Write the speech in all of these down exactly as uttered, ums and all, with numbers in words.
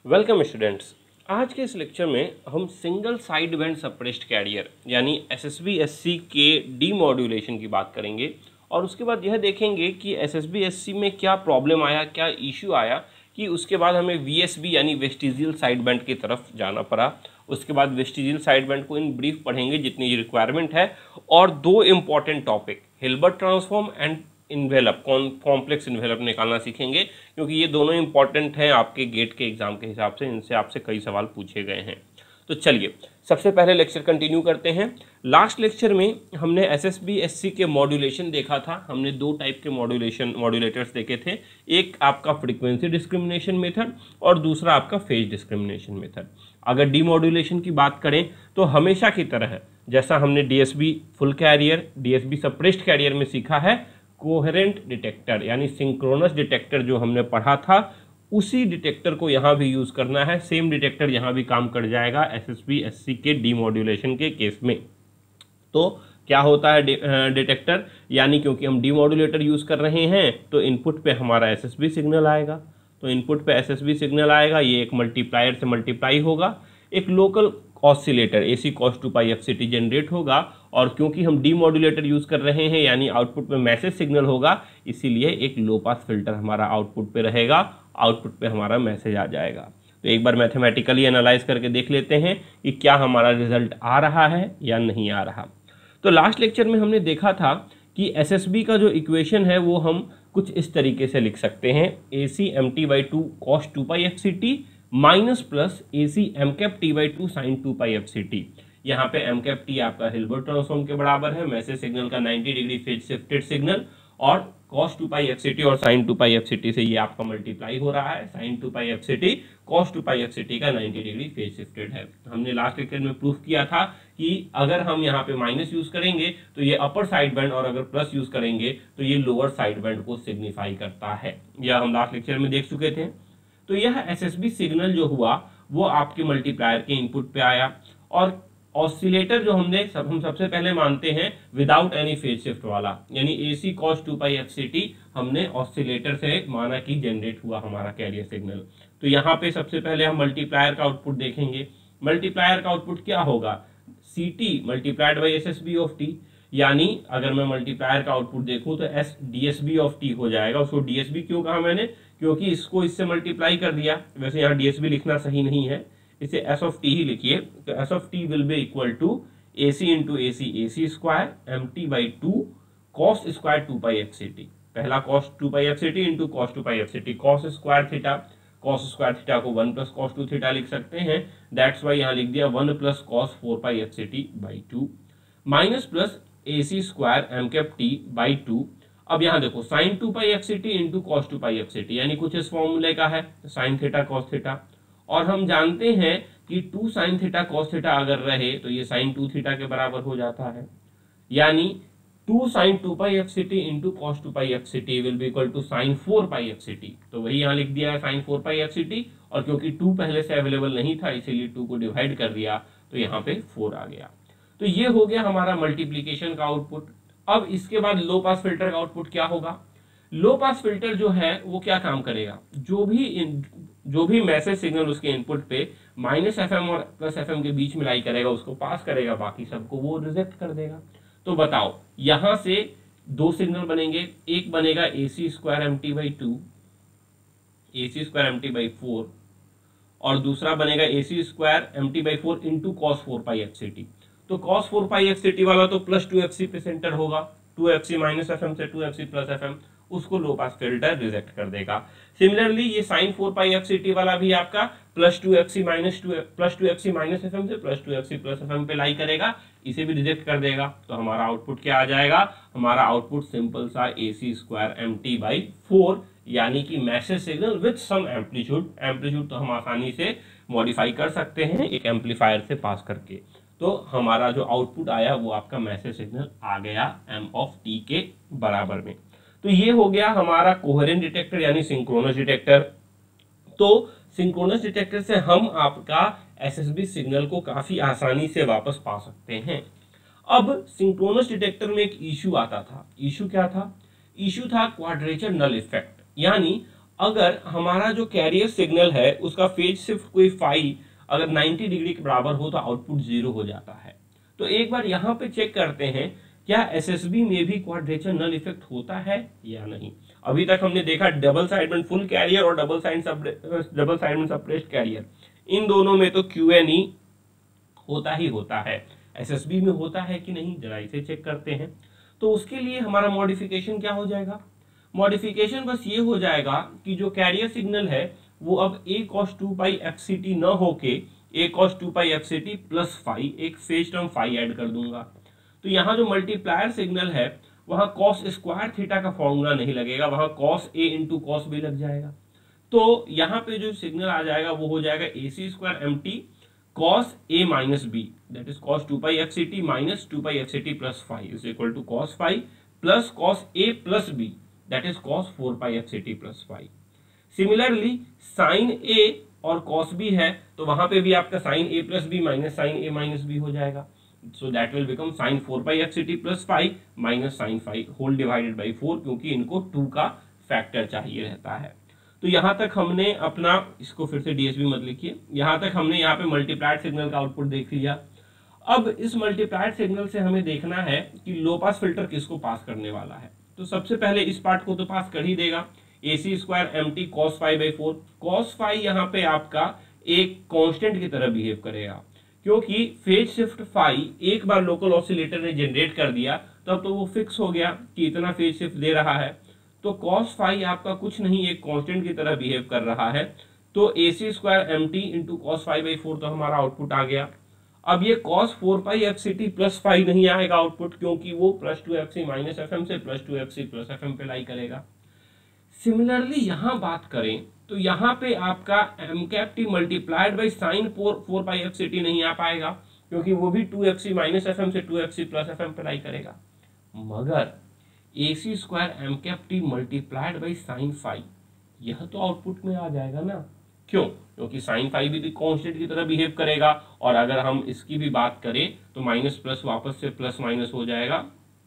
Welcome students. आज के इस लेक्चर में हम single side band suppressed carrier यानी एसएसबी एससी के डीमॉड्यूलेशन की बात करेंगे और उसके बाद यह देखेंगे कि एसएसबी एससी में क्या प्रॉब्लम आया, क्या इशू आया कि उसके बाद हमें वीएसबी यानी वेस्टिजियल साइड बैंड की तरफ जाना पड़ा। उसके बाद वेस्टिजियल साइड बैंड को इन ब्रीफ पढ़ेंगे जितनी रिक्वायरमेंट है, और दो important topic Hilbert transform and envelope complex envelope निकालना सीखेंगे, क्योंकि ये दोनों इंपॉर्टेंट हैं आपके गेट के एग्जाम के हिसाब से। इनसे आपसे कई सवाल पूछे गए हैं। तो चलिए सबसे पहले लेक्चर कंटिन्यू करते हैं। लास्ट लेक्चर में हमने एसएसबी एससी के मॉड्यूलेशन देखा था। हमने दो टाइप के मॉड्यूलेशन मॉड्यूलेटर्स देखे थे, एक आपका फ्रीक्वेंसी डिस्क्रिमिनेशन मेथड और दूसरा आपका फेज डिस्क्रिमिनेशन मेथड। अगर डीमॉड्यूलेशन की बात करें तो हमेशा की तरह जैसा हमने DSB full carrier, DSB suppressed carrier में सीखा है, कोहेरेंट डिटेक्टर यानी सिंक्रोनस डिटेक्टर जो हमने पढ़ा था उसी डिटेक्टर को यहाँ भी यूज़ करना है। सेम डिटेक्टर यहाँ भी काम कर जाएगा एसएसबी एससी के डीमॉड्यूलेशन के केस में। तो क्या होता है डिटेक्टर, यानी क्योंकि हम डीमॉड्यूलेटर यूज़ कर रहे हैं तो इनपुट पे हमारा एसएसबी सिग्नल आएगा। तो इनपुट पे एसएसबी सिग्नल आएगा, ये एक मल्टीप्लायर से मल्टीप्लाई होगा, एक local oscillator A C cos two pi F C T generate होगा, और क्योंकि हम डीमॉड्यूलेटर यूज़ कर रहे हैं यानी आउटपुट में मैसेज सिग्नल होगा, इसीलिए एक लो पास फिल्टर हमारा आउटपुट पे रहेगा, आउटपुट पे हमारा मैसेज आ जाएगा। तो एक बार मैथमेटिकली एनालाइज करके देख लेते हैं कि क्या हमारा रिजल्ट आ रहा है या नहीं आ रहा। तो लास्ट लेक्चर में हमने देखा था कि एसएसबी का जो इक्वेशन है वो हम कुछ इस तरीके से लिख सकते हैं, A C M T by two cos two pi F C T minus plus A C M cap T by two sine two pi F C T. यहाँ पे एम कैप टी आपका हिल्बर्ट ट्रांसफॉर्म के बराबर है, message signal का ninety degree phase shifted signal, और cos two pi F C T और sine two pi F C T से ये आपका मल्टीप्लाई हो रहा है। Sine two pi F C T cos two pi F C T का नाइंटी डिग्री फेज शिफ्टेड है। हमने लास्ट लेक्चर में प्रूफ किया था कि अगर हम यहाँ पे माइनस यूज करेंगे तो ये अपर साइड बैंड, और अगर प्लस यूज करेंगे तो ये लोअर साइड बैंड को सिग्निफाई करता है। यह हम लास्ट लेक्चर में देख चुके थे। तो यह एसएसबी सिग्नल जो हुआ वो आपके मल्टीप्लायर के इनपुट पे आया, और ऑसिलेटर जो हमने सब हम सबसे पहले मानते हैं विदाउट एनी फेज शिफ्ट वाला, यानी A C cos two pi F C T हमने ऑसिलेटर से माना कि जनरेट हुआ हमारा कैरियर सिग्नल। तो यहाँ पे सबसे पहले हम मल्टीप्लायर का आउटपुट देखेंगे। मल्टीप्लायर का आउटपुट क्या होगा, C T multiplied by S S B of T, यानी अगर मैं मल्टीप्लायर का आउटपुट देखूं तो S D S B of T हो जाएगा। उसको डीएसबी क्यों कहा मैंने, क्योंकि इसको इससे मल्टीप्लाई कर दिया। वैसे यहाँ डीएसबी लिखना सही नहीं है, इसे एस ऑफ टी ही लिखिए। तो S of T will be equal to A C into A C A C square M T by two cos square two pi F C T. पहला cos two pi F C T into cos two pi F C T, cos square theta, cos square theta को one plus cos two theta लिख सकते हैं। That's why यहाँ लिख दिया one plus cos four pi F C T by two minus plus A C square M cap T by two. अब यहाँ देखो sine two pi F C T into cos two pi F C T, यानी कुछ इस फॉर्मूले का है, sign theta cos theta, और हम जानते हैं कि two sine theta cos theta अगर रहे तो ये साइन टू थीटा के बराबर हो जाता है, यानी two sine two pi F C T into cos two pi F C T will be equal to sine four pi F C T. तो वही यहाँ लिख दिया है sine four pi F C T, और क्योंकि टू पहले से अवेलेबल नहीं था इसीलिए टू को डिवाइड कर दिया तो यहाँ पे फोर आ गया। तो ये हो गया हमारा मल्टीप्लीकेशन का आउटपुट। अब इसके बाद लो पास फिल्टर का आउटपुट क्या होगा। लो पास फिल्टर जो है वो क्या काम करेगा, जो भी इन, जो भी मैसेज सिग्नल उसके इनपुट पे माइनस एफ एम और प्लस एफ एम के बीच में लाई करेगा उसको पास करेगा, बाकी सबको वो रिजेक्ट कर देगा। तो बताओ यहां से दो सिग्नल बनेंगे, एक बनेगा A C square M T by two A C square M T by four, और दूसरा बनेगा A C square M T by four into cos four pi F C T. तो cos four pi F C T वाला तो plus two F C पे centre होगा, two F C minus F M से two F C plus F M, उसको low pass filter reject कर देगा। Similarly ये sine four pi F C T वाला भी आपका plus two F C minus two plus two F C minus F M से plus two F C plus F M पे lie करेगा, इसे भी रिजेक्ट कर देगा। तो हमारा आउटपुट क्या आ जाएगा, हमारा आउटपुट सिंपल सा A C square M T by four, यानी कि message signal with some amplitude. Amplitude तो हम आसानी से मॉडिफाई कर सकते हैं एक एम्पलीफायर से पास करके। तो हमारा जो आउटपुट आया वो आपका मैसेज सिग्नल आ गया एम ऑफ टी के बराबर में। तो ये हो गया हमारा कोहेरेंट डिटेक्टर यानी सिंक्रोनस डिटेक्टर। तो सिंक्रोनस डिटेक्टर से हम आपका एसएसबी सिग्नल को काफी आसानी से वापस पा सकते हैं। अब सिंक्रोनस डिटेक्टर में एक इशू आता था। इशू क्या था, इशू था क्वाड्रेचर नल इफेक्ट, यानी अगर हमारा जो कैरियर सिग्नल है उसका फेज शिफ्ट कोई फाई अगर नब्बे डिग्री के बराबर हो तो आउटपुट जीरो हो जाता है। तो एक बार यहाँ पे चेक करते हैं क्या एसएसबी में भी क्वाड्रेचर नल इफेक्ट होता है या नहीं। अभी तक हमने देखा डबल साइडबैंड फुल कैरियर और double side double sideband suppressed carrier, इन दोनों में तो क्यू एन ई होता ही होता है। एसएसबी में होता है कि नहीं, जरा इसे चेक करते हैं। तो उसके लिए हमारा मॉडिफिकेशन क्या हो जाएगा, मॉडिफिकेशन बस ये हो जाएगा कि जो कैरियर सिग्नल है वो अब A cos two pi F C T न होके A cos two pi F C T plus phi, एक फेज टर्म फाई ऐड कर दूंगा। तो यहाँ जो मल्टीप्लायर सिग्नल है वहां कॉस स्क्वायर थीटा का फॉर्मूला नहीं लगेगा, वहां cos A into cos B लग जाएगा। तो यहाँ पे जो सिग्नल आ जाएगा वो हो जाएगा A C square M T cos A minus B, that is cos two pi F C T minus two pi F C T plus phi is equal to cos phi plus cos A plus B, that is cos four pi F C T plus phi. Similarly sine A और cos B है तो वहां पे भी आपका sine A plus B minus sine A minus B हो जाएगा। So that will become sine four pi F C T plus phi minus sine phi whole divided by four, क्योंकि इनको टू का फैक्टर चाहिए रहता है। तो यहां तक हमने अपना, इसको फिर से डीएसबी मत लिखिए, यहां तक हमने यहाँ पे मल्टीप्लाइड सिग्नल का आउटपुट देख लिया। अब इस मल्टीप्लाइड सिग्नल से हमें देखना है कि लो पास फिल्टर किसको पास करने वाला है। तो सबसे पहले इस पार्ट को तो पास कर ही देगा, A C square M T cos phi by four. Cos phi यहाँ पे आपका एक कांस्टेंट की तरह बिहेव करेगा, क्योंकि फेज शिफ्ट फाइव एक बार लोकल ऑसिलेटर ने जनरेट कर दिया तब तो वो फिक्स हो गया कि इतना फेज शिफ्ट दे रहा है। तो कॉस फाइव आपका कुछ नहीं, एक कांस्टेंट की तरह बिहेव कर रहा है। तो A C square M T into cos phi by four तो हमारा आउटपुट आ गया। अब ये cos four pi F C T plus phi नहीं आएगा आउटपुट, क्योंकि वो plus two F C minus F M से plus two F C plus F M पे लाई करेगा। सिमिलरली यहाँ बात करें तो यहाँ पे आपका M cap T multiplied by sine four four pi F C T नहीं आ पाएगा, क्योंकि वो भी two F C minus F M से two F C plus F M पे लाई करेगा। मगर A C square M cap T multiplied by sine phi यह तो आउटपुट में आ जाएगा ना। क्यों? क्योंकि साइन फाइव भी कांस्टेंट की तरह बिहेव करेगा, और अगर हम इसकी भी बात करें तो माइनस प्लस वापस से प्लस माइनस हो जाएगा,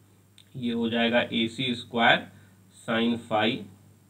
ये हो जाएगा A C square sine phi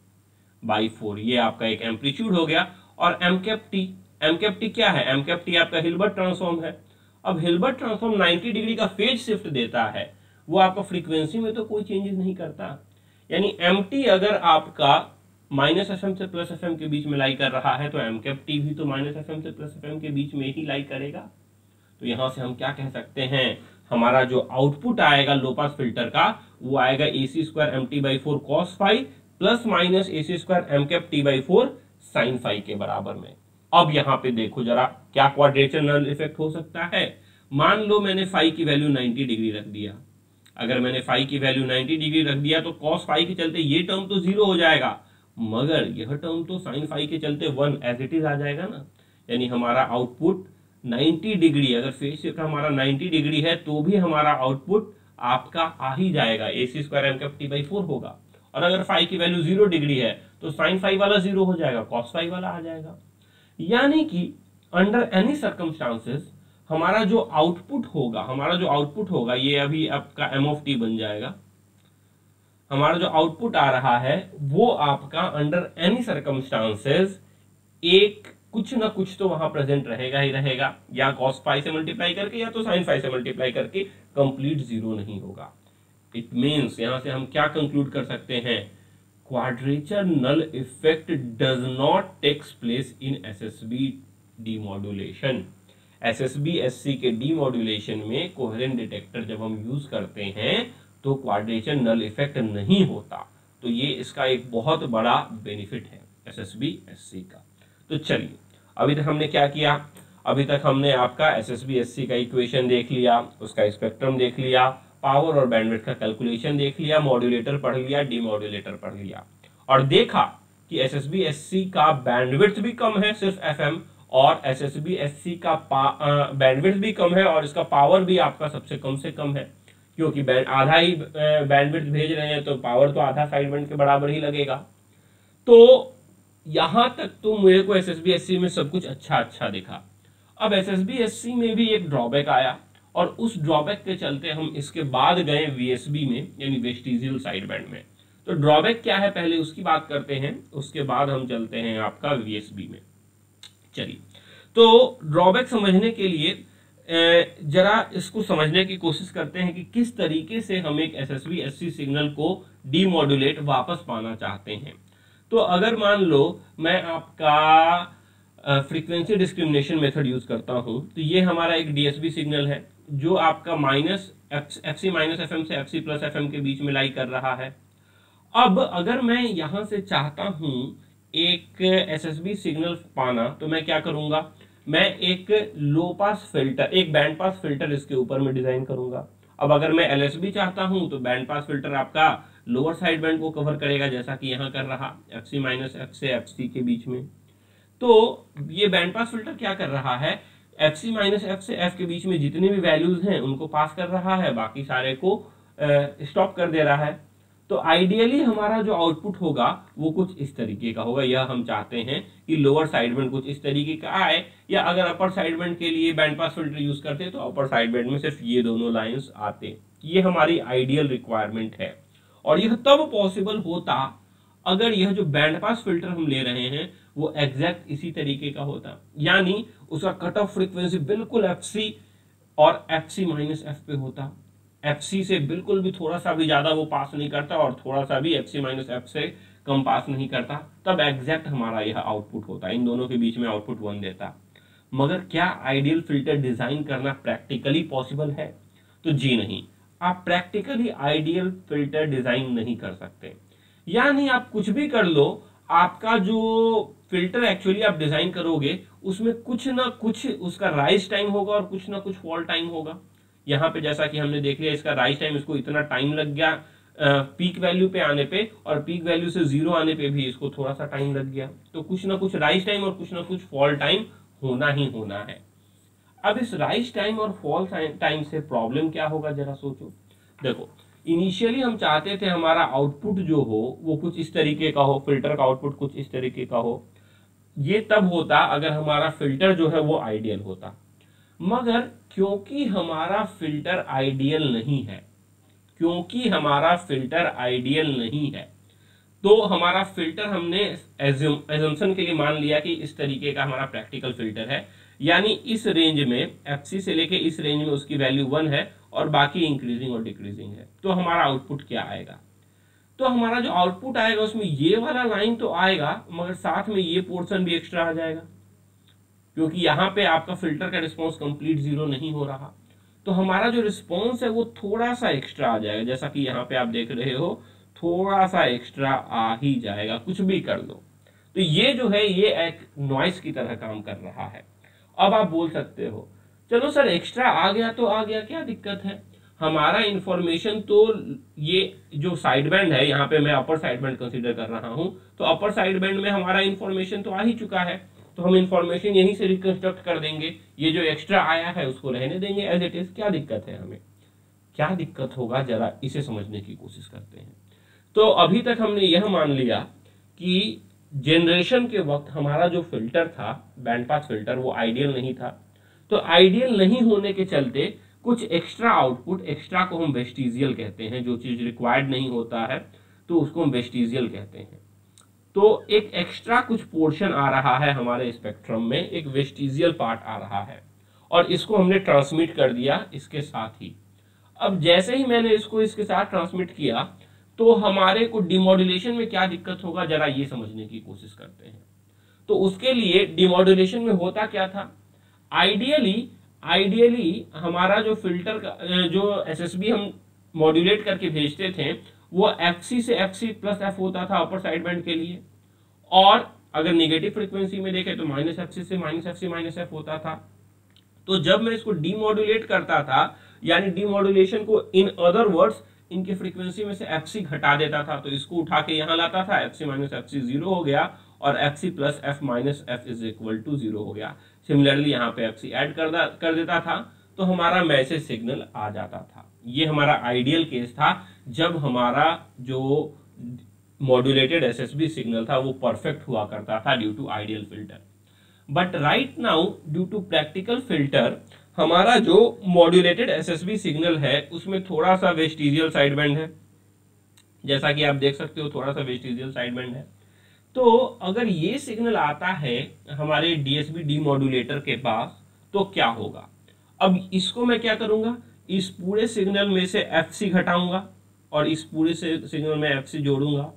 by four, ये आपका एक एम्पलीट्यूड हो गया। और M cap T, M cap T क्या है, एम कैप टी आपका हिल्बर्ट ट्रांसफॉर्म है। अब हिल्बर्ट ट्रांसफॉर्म नब्बे डिग्री का फेज शिफ्ट देता है, वो आपका फ्रीक्वेंसी में तो कोई चेंजेस नहीं करता। यानी एम टी अगर आपका माइनस एफ एम से प्लस एफ एम के बीच में लाई कर रहा है तो एम कैप टी भी तो माइनस एफ एम से प्लस एफ एम के बीच में ही लाई करेगा। तो यहां से हम क्या कह सकते हैं, हमारा जो आउटपुट आएगा लो पास फिल्टर का वो आएगा A C square M T by four cos phi plus minus A C square M cap T by four sine phi के बराबर में। अब यहाँ पे देखो जरा क्या क्वाड्रेचर नल इफेक्ट हो सकता है। मान लो मैंने फाइव की वैल्यू नब्बे डिग्री रख दिया, अगर मैंने फाइव की वैल्यू नब्बे डिग्री रख दिया तो कॉस फाइव के चलते ये टर्म तो जीरो हो जाएगा, मगर यह टर्म तो साइन फाइव के चलते वन एज इट इज आ जाएगा ना। यानी हमारा आउटपुट नब्बे डिग्री, अगर फेज शिफ्ट हमारा नब्बे डिग्री है तो भी हमारा आउटपुट आपका आ ही जाएगा, A C square M cap T by four होगा। और अगर फाइव की वैल्यू जीरो डिग्री है तो साइन फाइव वाला जीरो हो जाएगा, कॉस फाइव वाला आ जाएगा। यानी कि अंडर एनी सर्कमस्टांसेस हमारा जो आउटपुट होगा, हमारा जो आउटपुट होगा ये अभी आपका एम ऑफ टी बन जाएगा। हमारा जो आउटपुट आ रहा है वो आपका अंडर एनी सर्कमस्टांसेस एक कुछ ना कुछ तो वहां प्रेजेंट रहेगा ही रहेगा, या कॉस फाइव से मल्टीप्लाई करके या तो साइन फाइव से मल्टीप्लाई करके, कंप्लीट जीरो नहीं होगा। इट मीन्स यहां से हम क्या कंक्लूड कर सकते हैं, quadrature null effect does not takes place in SSB demodulation. SSB SC के डीमॉड्यूलेशन में कोहेरेंट डिटेक्टर जब हम यूज करते हैं तो क्वाड्रेचर नल इफेक्ट नहीं होता। तो ये इसका एक बहुत बड़ा बेनिफिट है एसएसबी एससी का। तो चलिए अभी तक हमने क्या किया, अभी तक हमने आपका एसएसबी एससी का इक्वेशन देख लिया, उसका स्पेक्ट्रम देख लिया, पावर और बैंडविड्थ का कैलकुलेशन देख लिया, मॉड्यूलेटर पढ़ लिया, डीमॉड्यूलेटर पढ़ लिया, और देखा कि एसएसबी एससी का बैंडविड्थ भी कम है सिर्फ एफएम, और एसएसबी एससी का बैंडविड्थ भी कम है और इसका पावर भी आपका सबसे कम से कम है, क्योंकि बैंड आधा ही बैंडविड्थ भेज रहे हैं तो पावर तो आधा साइड बैंड के बराबर ही लगेगा। तो यहां तक तो मेरे को एसएसबी एससी में सब कुछ अच्छा अच्छा दिखा। अब एसएसबी एससी में भी एक ड्रॉबैक आया, और उस ड्रॉबैक के चलते हम इसके बाद गए वीएसबी में, यानी वेस्टिजियल साइड बैंड में। तो ड्रॉबैक क्या है पहले उसकी बात करते हैं, उसके बाद हम चलते हैं आपका वीएसबी में। चलिए, तो ड्रॉबैक समझने के लिए जरा इसको समझने की कोशिश करते हैं कि किस तरीके से हम एक एसएसबी एससी सिग्नल को डीमॉड्यूलेट वापस पाना चाहते हैं। तो अगर मान लो मैं आपका फ्रीक्वेंसी डिस्क्रिमिनेशन मेथड यूज करता हूं, तो ये हमारा एक डीएसबी सिग्नल है जो आपका minus F C minus F M से F C plus F M के बीच में लाई कर रहा है। अब अगर मैं यहां से चाहता हूं एक एसएसबी सिग्नल पाना, तो मैं क्या करूंगा, मैं एक लो पास फिल्टर, एक बैंड पास फिल्टर इसके ऊपर में डिजाइन करूंगा। अब अगर मैं एलएसबी चाहता हूं तो बैंड पास फिल्टर आपका लोअर साइड बैंड को कवर करेगा, जैसा कि यहां कर रहा एफ सी माइनस एफ से एफ सी के बीच में। तो ये बैंड पास फिल्टर क्या कर रहा है, एफ सी माइनस एफ से एफ के बीच में जितने भी वैल्यूज हैं उनको पास कर रहा है, बाकी सारे को स्टॉप कर दे रहा है। तो आइडियली हमारा जो आउटपुट होगा वो कुछ इस तरीके का होगा। यह हम चाहते हैं कि लोअर साइड बैंड कुछ इस तरीके का आए, या अगर अपर साइड बैंड के लिए बैंड पास फिल्टर यूज करते तो अपर साइड बैंड में सिर्फ ये दोनों लाइंस आते। ये हमारी आइडियल रिक्वायरमेंट है, और यह तब पॉसिबल होता अगर यह जो बैंड पास फिल्टर हम ले रहे हैं वो एग्जैक्ट इसी तरीके का होता, यानी उसका कट ऑफ फ्रीक्वेंसी बिल्कुल एफ सी और एफ सी माइनस एफ पे होता। एफ सी से बिल्कुल भी थोड़ा सा भी ज्यादा वो पास नहीं करता और थोड़ा सा भी एफ सी माइनस एफ से कम पास नहीं करता, तब एग्जैक्ट हमारा यह आउटपुट होता, इन दोनों के बीच में आउटपुट वन देता। मगर क्या आइडियल फिल्टर डिजाइन करना प्रैक्टिकली पॉसिबल है? तो जी नहीं, आप प्रैक्टिकली आइडियल फिल्टर डिजाइन नहीं कर सकते। यानी आप कुछ भी कर लो, आपका जो फिल्टर एक्चुअली आप डिजाइन करोगे उसमें कुछ ना कुछ उसका राइज टाइम होगा और कुछ ना कुछ फॉल टाइम होगा। यहाँ पे जैसा कि हमने देख लिया, इसका राइज टाइम, इसको इतना टाइम लग गया पीक वैल्यू पे आने पे, और पीक वैल्यू से जीरो आने पे भी इसको थोड़ा सा टाइम लग गया। तो कुछ ना कुछ राइज टाइम और कुछ ना कुछ फॉल टाइम होना ही होना है। अब इस राइज टाइम और फॉल टाइम से प्रॉब्लम क्या होगा जरा सोचो। देखो, इनिशियली हम चाहते थे हमारा आउटपुट जो हो वो कुछ इस तरीके का हो, फिल्टर का आउटपुट कुछ इस तरीके का हो। ये तब होता अगर हमारा फिल्टर जो है वो आइडियल होता। मगर क्योंकि हमारा फिल्टर आइडियल नहीं है, क्योंकि हमारा फिल्टर आइडियल नहीं है, तो हमारा फिल्टर हमने एजम्पशन के लिए मान लिया कि इस तरीके का हमारा प्रैक्टिकल फिल्टर है, यानी इस रेंज में एफसी से लेके इस रेंज में उसकी वैल्यू वन है और बाकी इंक्रीजिंग और डिक्रीजिंग है। तो हमारा आउटपुट क्या आएगा? तो हमारा जो आउटपुट आएगा उसमें ये वाला लाइन तो आएगा, मगर साथ में ये पोर्शन भी एक्स्ट्रा आ जाएगा, क्योंकि यहाँ पे आपका फिल्टर का रिस्पॉन्स कंप्लीट जीरो नहीं हो रहा। तो हमारा जो रिस्पॉन्स है वो थोड़ा सा एक्स्ट्रा आ जाएगा, जैसा कि यहाँ पे आप देख रहे हो, थोड़ा सा एक्स्ट्रा आ ही जाएगा, कुछ भी कर लो। तो ये जो है ये एक नॉइस की तरह काम कर रहा है। अब आप बोल सकते हो चलो सर एक्स्ट्रा आ गया तो आ गया, क्या दिक्कत है? हमारा इंफॉर्मेशन तो ये जो साइड बैंड है, यहाँ पे मैं अपर साइड बैंड कंसीडर कर रहा हूं, तो अपर साइड बैंड में हमारा इंफॉर्मेशन तो आ ही चुका है, तो हम इंफॉर्मेशन यहीं से रिकंस्ट्रक्ट कर देंगे। ये जो एक्स्ट्रा आया है उसको रहने देंगे एज इट इज। क्या दिक्कत है हमें? क्या दिक्कत होगा जरा इसे समझने की कोशिश करते हैं। तो अभी तक हमने यह मान लिया कि जनरेशन के वक्त हमारा जो फिल्टर था बैंड पास फिल्टर वो आइडियल नहीं था। तो आइडियल नहीं होने के चलते कुछ एक्स्ट्रा आउटपुट, एक्स्ट्रा को हम वेस्टिजियल कहते हैं, जो चीज रिक्वायर्ड नहीं होता है तो उसको हम वेस्टिजियल कहते हैं। तो एक एक्स्ट्रा कुछ पोर्शन आ रहा है हमारे स्पेक्ट्रम में, एक वेस्टिजियल पार्ट आ रहा है, और इसको हमने ट्रांसमिट कर दिया इसके साथ ही। अब जैसे ही मैंने इसको इसके साथ ट्रांसमिट किया तो हमारे को डिमॉड्यूलेशन में क्या दिक्कत होगा जरा ये समझने की कोशिश करते हैं। तो उसके लिए डिमॉड्यूलेशन में होता क्या था, आइडियली आइडियली हमारा जो फिल्टर का जो एसएसबी हम मॉड्यूलेट करके भेजते थे वो एफसी से एफसी प्लस एफ होता था अपर साइड बैंड के लिए, और अगर नेगेटिव फ्रीक्वेंसी में देखें तो माइनस एफसी से माइनस एफसी माइनस एफ होता था। तो जब मैं इसको डीमॉड्यूलेट करता था, यानी डीमॉड्यूलेशन को इन अदर वर्ड्स इनके फ्रीक्वेंसी में से एफसी घटा देता था, तो इसको उठा के यहां लाता था, एफसी माइनस एफसी जीरो हो गया और F C plus F minus F is equal to zero हो गया। सिमिलरली यहाँ पे एफसी ऐड कर, कर देता था तो हमारा मैसेज सिग्नल आ जाता था। ये हमारा आइडियल केस था जब हमारा जो मॉड्यूलेटेड एसएसबी सिग्नल था वो परफेक्ट हुआ करता था due to ideal filter. But right now due to practical filter हमारा जो मॉड्यूलेटेड एसएसबी सिग्नल है उसमें थोड़ा सा वेस्टिजियल साइड बैंड है, जैसा कि आप देख सकते हो थोड़ा सा वेस्टिजियल साइडबैंड है। तो अगर ये सिग्नल आता है हमारे डीएसबी डीमॉड्यूलेटर के पास तो क्या होगा। अब इसको मैं क्या करूंगा, इस पूरे सिग्नल में से एफसी घटाऊंगा और इस पूरे से सिग्नल में एफसी जोड़ूंगा।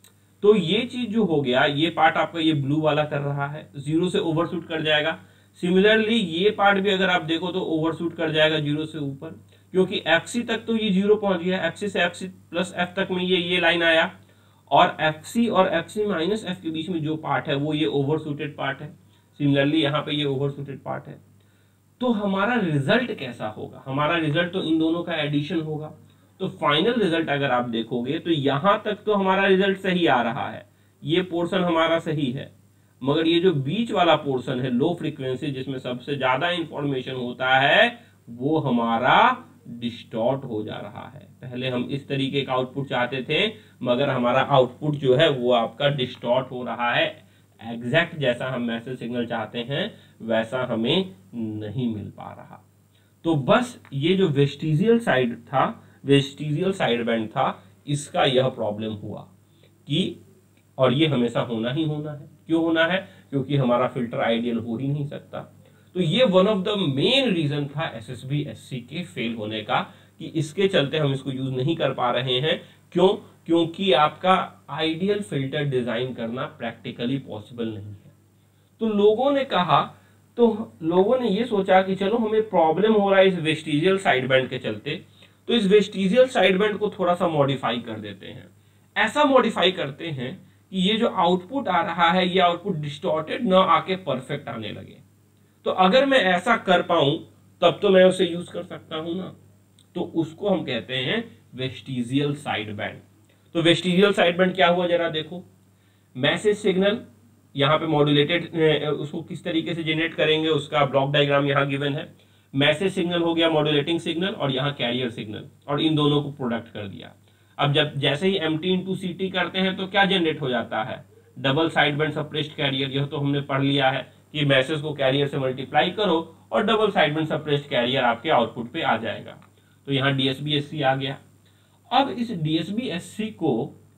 तो ये चीज जो हो गया, ये पार्ट आपका ये ब्लू वाला कर रहा है, जीरो से ओवरशूट कर जाएगा। सिमिलरली ये पार्ट भी अगर आप देखो तो ओवरशूट कर जाएगा जीरो से ऊपर, क्योंकि एफसी तक तो ये जीरो पहुंच गया, एफसी से एफसी प्लस एफ तक में ये ये लाइन आया, और एफसी और एफसी माइनस एफ के बीच में जो पार्ट है वो ये ओवरशूटेड पार्ट है। सिमिलरली यहाँ पे ये ओवरशूटेड पार्ट है। तो हमारा रिजल्ट कैसा होगा, हमारा रिजल्ट तो इन दोनों का एडिशन होगा। तो फाइनल रिजल्ट अगर आप देखोगे तो यहां तक तो हमारा रिजल्ट सही आ रहा है, ये पोर्शन हमारा सही है, मगर ये जो बीच वाला पोर्शन है लो फ्रीक्वेंसी जिसमें सबसे ज्यादा इंफॉर्मेशन होता है वो हमारा डिस्टॉर्ट हो जा रहा है। पहले हम इस तरीके का आउटपुट चाहते थे मगर हमारा आउटपुट जो है वो आपका डिस्टॉर्ट हो रहा है, एग्जैक्ट जैसा हम मैसेज सिग्नल चाहते हैं वैसा हमें नहीं मिल पा रहा। तो बस ये जो वेस्टिजियल साइड था, वेस्टिजियल साइड बैंड था, इसका यह प्रॉब्लम हुआ कि, और ये हमेशा होना ही होना है। क्यों होना है, क्योंकि हमारा फिल्टर आइडियल हो ही नहीं सकता। तो ये one of the main reason था एसएसबी एससी के फेल होने का, कि इसके चलते हम इसको यूज नहीं कर पा रहे हैं। क्यों, क्योंकि आपका आइडियल फिल्टर डिजाइन करना प्रैक्टिकली पॉसिबल नहीं है। तो लोगों ने कहा, तो लोगों ने ये सोचा कि चलो हमें प्रॉब्लम हो रहा है इस वेस्टिजियल साइड बैंड के चलते, तो इस वेस्टिजियल साइड बैंड को थोड़ा सा मॉडिफाई कर देते हैं। ऐसा मॉडिफाई करते हैं कि ये जो आउटपुट आ रहा है ये आउटपुट डिस्टॉर्टेड ना आके परफेक्ट आने लगे। तो अगर मैं ऐसा कर पाऊं तब तो मैं उसे यूज कर सकता हूं ना। तो उसको हम कहते हैं वेस्टिजियल साइड बैंड। तो वेस्टिजियल साइड बैंड क्या हुआ जरा देखो, मैसेज सिग्नल यहाँ पे मॉड्यूलेटेड, उसको किस तरीके से जनरेट करेंगे उसका ब्लॉक डायग्राम यहाँ गिवन है। मैसेज सिग्नल हो गया मॉड्यूलेटिंग सिग्नल और यहाँ कैरियर सिग्नल, और इन दोनों को प्रोडक्ट कर दिया। अब जब जैसे ही M T into C T करते हैं तो क्या जनरेट हो जाता है, double side band suppressed carrier. यह तो हमने पढ़ लिया है कि मैसेज को कैरियर से मल्टीप्लाई करो और double side band suppressed carrier आपके आउटपुट पे आ जाएगा। तो यहाँ डीएसबी एससी आ गया। अब इस डीएसबी एससी को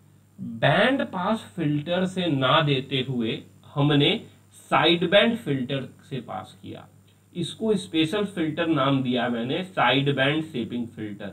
बैंड पास फिल्टर से ना देते हुए हमने साइड बैंड फिल्टर से पास किया। इसको स्पेशल फिल्टर नाम दिया मैंने, साइड बैंड शेपिंग फिल्टर।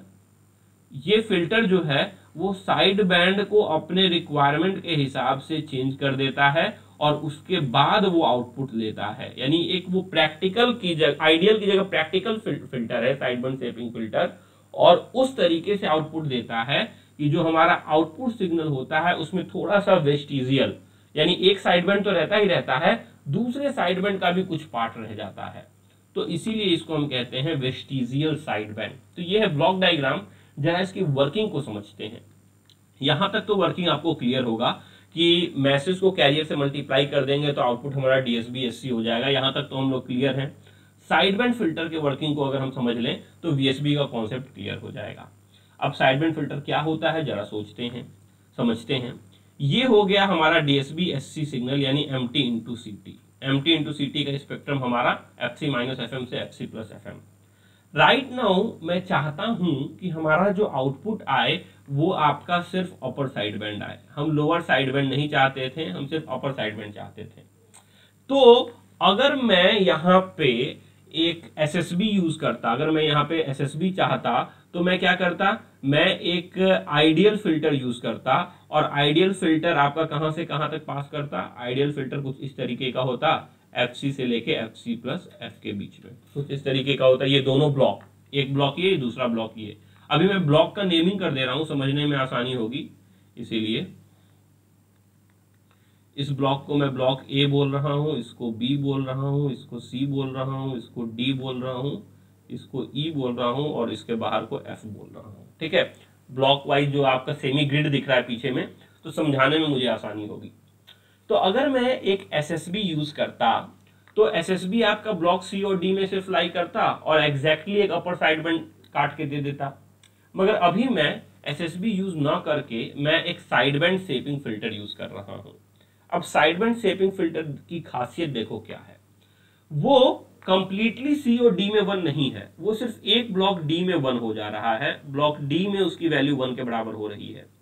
ये फिल्टर जो है वो साइड बैंड को अपने रिक्वायरमेंट के हिसाब से चेंज कर देता है और उसके बाद वो आउटपुट लेता है। यानी एक वो प्रैक्टिकल की जगह, आइडियल की जगह प्रैक्टिकल फिल्टर है साइड बैंड शेपिंग फिल्टर, और उस तरीके से आउटपुट देता है कि जो हमारा आउटपुट सिग्नल होता है उसमें थोड़ा सा वेस्टिजियल, यानी एक साइड बैंड तो रहता ही रहता है, दूसरे साइड बैंड का भी कुछ पार्ट रह जाता है। तो इसीलिए इसको हम कहते हैं वेस्टिजियल साइड बैंड। तो ये है ब्लॉक डायग्राम। जरा इसकी वर्किंग को समझते हैं। यहां तक तो वर्किंग आपको क्लियर होगा कि मैसेज को कैरियर से मल्टीप्लाई कर देंगे तो आउटपुट हमारा डीएसबी एससी हो जाएगा। यहां तक तो हम लोग क्लियर हैं। साइड बैंड फिल्टर के वर्किंग को अगर हम समझ लें तो वीएसबी का कॉन्सेप्ट क्लियर हो जाएगा। अब साइड बैंड फिल्टर क्या होता है जरा सोचते हैं, समझते हैं। ये हो गया हमारा डीएसबी एससी सिग्नल, यानी M T into C T. M T into C T का स्पेक्ट्रम हमारा F C minus F M से F C plus F M. Right now मैं चाहता हूं कि हमारा जो आउटपुट आए वो आपका सिर्फ अपर साइड बैंड आए। हम लोअर साइड बैंड नहीं चाहते थे, हम सिर्फ अपर साइड बैंड चाहते थे। तो अगर मैं यहाँ पे एक एसएसबी यूज करता, अगर मैं यहाँ पे एसएसबी चाहता तो मैं क्या करता, मैं एक आइडियल फिल्टर यूज करता, और आइडियल फिल्टर आपका कहां से कहां तक पास करता। आइडियल फिल्टर कुछ इस तरीके का होता, एफ सी से लेके एफ सी प्लस एफ के बीच में कुछ इस तरीके का होता है। ये दोनों ब्लॉक, एक ब्लॉक ये, दूसरा ब्लॉक ये। अभी मैं ब्लॉक का नेमिंग कर दे रहा हूं, समझने में आसानी होगी, इसीलिए इस ब्लॉक को मैं ब्लॉक ए बोल रहा हूं, इसको बी बोल रहा हूं, इसको सी बोल रहा हूं, इसको डी बोल रहा हूं, इसको ई बोल रहा हूं, और इसके बाहर को एफ बोल रहा हूं। ठीक है, ब्लॉक वाइज जो आपका सेमी ग्रिड दिख रहा है पीछे में, तो समझाने में मुझे आसानी होगी। तो अगर मैं एक एसएसबी यूज करता तो एसएसबी आपका ब्लॉक सी और डी में सिर्फ लाई करता और एग्जैक्टली एक अपर साइड बैंड काट के दे देता। मगर अभी मैं एसएसबी यूज ना करके मैं एक side band shaping filter use कर रहा हूं। अब साइड बैंड शेपिंग फिल्टर की खासियत देखो क्या है, वो कंप्लीटली सी और डी में वन नहीं है, वो सिर्फ एक ब्लॉक डी में वन हो जा रहा है। ब्लॉक डी में उसकी वैल्यू वन के बराबर हो रही है।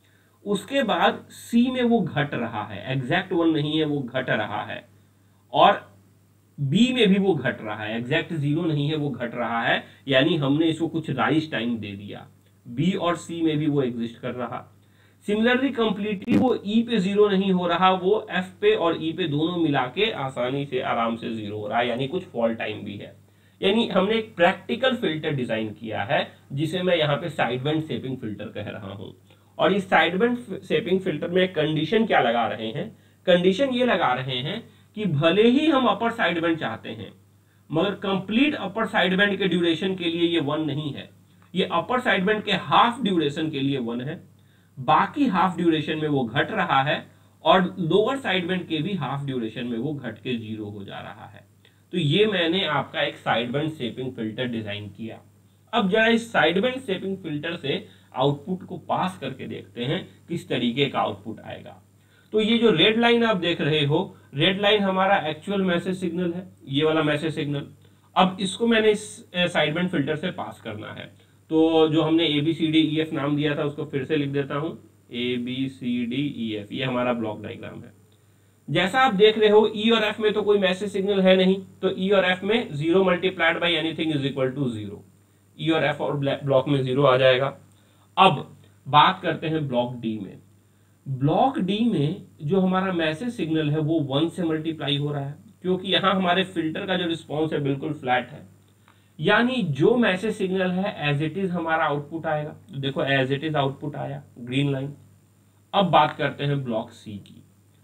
उसके बाद सी में वो घट रहा है, एग्जैक्ट वन नहीं है, वो घट रहा है, और बी में भी वो घट रहा है, एग्जैक्ट जीरो नहीं है, वो घट रहा है, यानी हमने इसको कुछ राइज टाइम दे दिया। बी और सी में भी वो एग्जिस्ट कर रहा। सिमिलरली कंप्लीटली वो ई पे जीरो नहीं हो रहा, वो एफ पे और ई पे दोनों मिला के आसानी से आराम से जीरो हो रहा है, यानी कुछ फॉल टाइम भी है। यानी हमने एक प्रैक्टिकल फिल्टर डिजाइन किया है जिसे मैं यहाँ पे साइड बैंड शेपिंग फिल्टर कह रहा हूँ। और इस साइड बैंड शेपिंग फिल्टर में कंडीशन क्या लगा रहे हैं, कंडीशन ये लगा रहे हैं कि भले ही हम अपर साइड बैंड चाहते हैं मगर कंप्लीट अपर साइड बैंड के ड्यूरेशन के लिए ये वन नहीं है, ये अपर साइड बैंड के हाफ ड्यूरेशन के लिए वन है, बाकी हाफ ड्यूरेशन में वो घट रहा है, और लोअर साइड बैंड के भी हाफ ड्यूरेशन में वो घट के जीरो हो जा रहा है। तो ये मैंने आपका एक side band shaping filter design किया। अब जरा इस साइड बैंड शेपिंग फिल्टर से आउटपुट को पास करके देखते हैं किस तरीके का आउटपुट आएगा। तो ये जो रेड लाइन आप देख रहे हो, रेड लाइन हमारा एक्चुअल मैसेज सिग्नल है, ये वाला मैसेज सिग्नल। अब इसको मैंने इस साइड बैंड फिल्टर से पास करना है, तो जो हमने A B C D E F नाम दिया था उसको फिर से लिख देता हूं, A B C D E F, ये हमारा ब्लॉक डायग्राम है। जैसा आप देख रहे हो ई और एफ में तो कोई मैसेज सिग्नल है नहीं, तो ई और एफ में zero multiplied by anything is equal to zero, E और एफ और ब्लॉक में जीरो आ जाएगा। अब बात करते हैं ब्लॉक डी में। ब्लॉक डी में जो हमारा मैसेज सिग्नल है वो वन से मल्टीप्लाई हो रहा है, क्योंकि यहां हमारे फिल्टर का जो रिस्पॉन्स है बिल्कुल फ्लैट है, यानी जो मैसेज सिग्नल है एज इट इज हमारा आउटपुट आएगा। तो देखो एज इट इज आउटपुट आया, ग्रीन लाइन। अब बात करते हैं ब्लॉक सी की।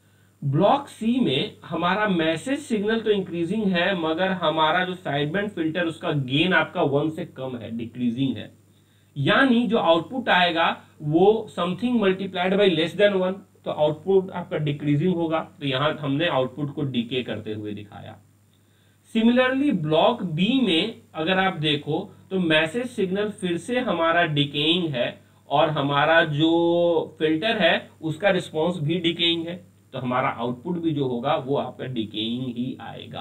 ब्लॉक सी में हमारा मैसेज सिग्नल तो इंक्रीजिंग है, मगर हमारा जो साइड बैंड फिल्टर उसका गेन आपका वन से कम है, डिक्रीजिंग है, यानी जो आउटपुट आएगा वो something multiplied by less than one, तो आउटपुट आपका डिक्रीजिंग होगा। तो यहां हमने आउटपुट को डीके करते हुए दिखाया। सिमिलरली ब्लॉक बी में अगर आप देखो तो मैसेज सिग्नल फिर से हमारा डिकेइंग है, और हमारा जो फिल्टर है उसका रिस्पॉन्स भी डिकेइंग है, तो हमारा आउटपुट भी जो होगा वो आपका डिकेइंग ही आएगा।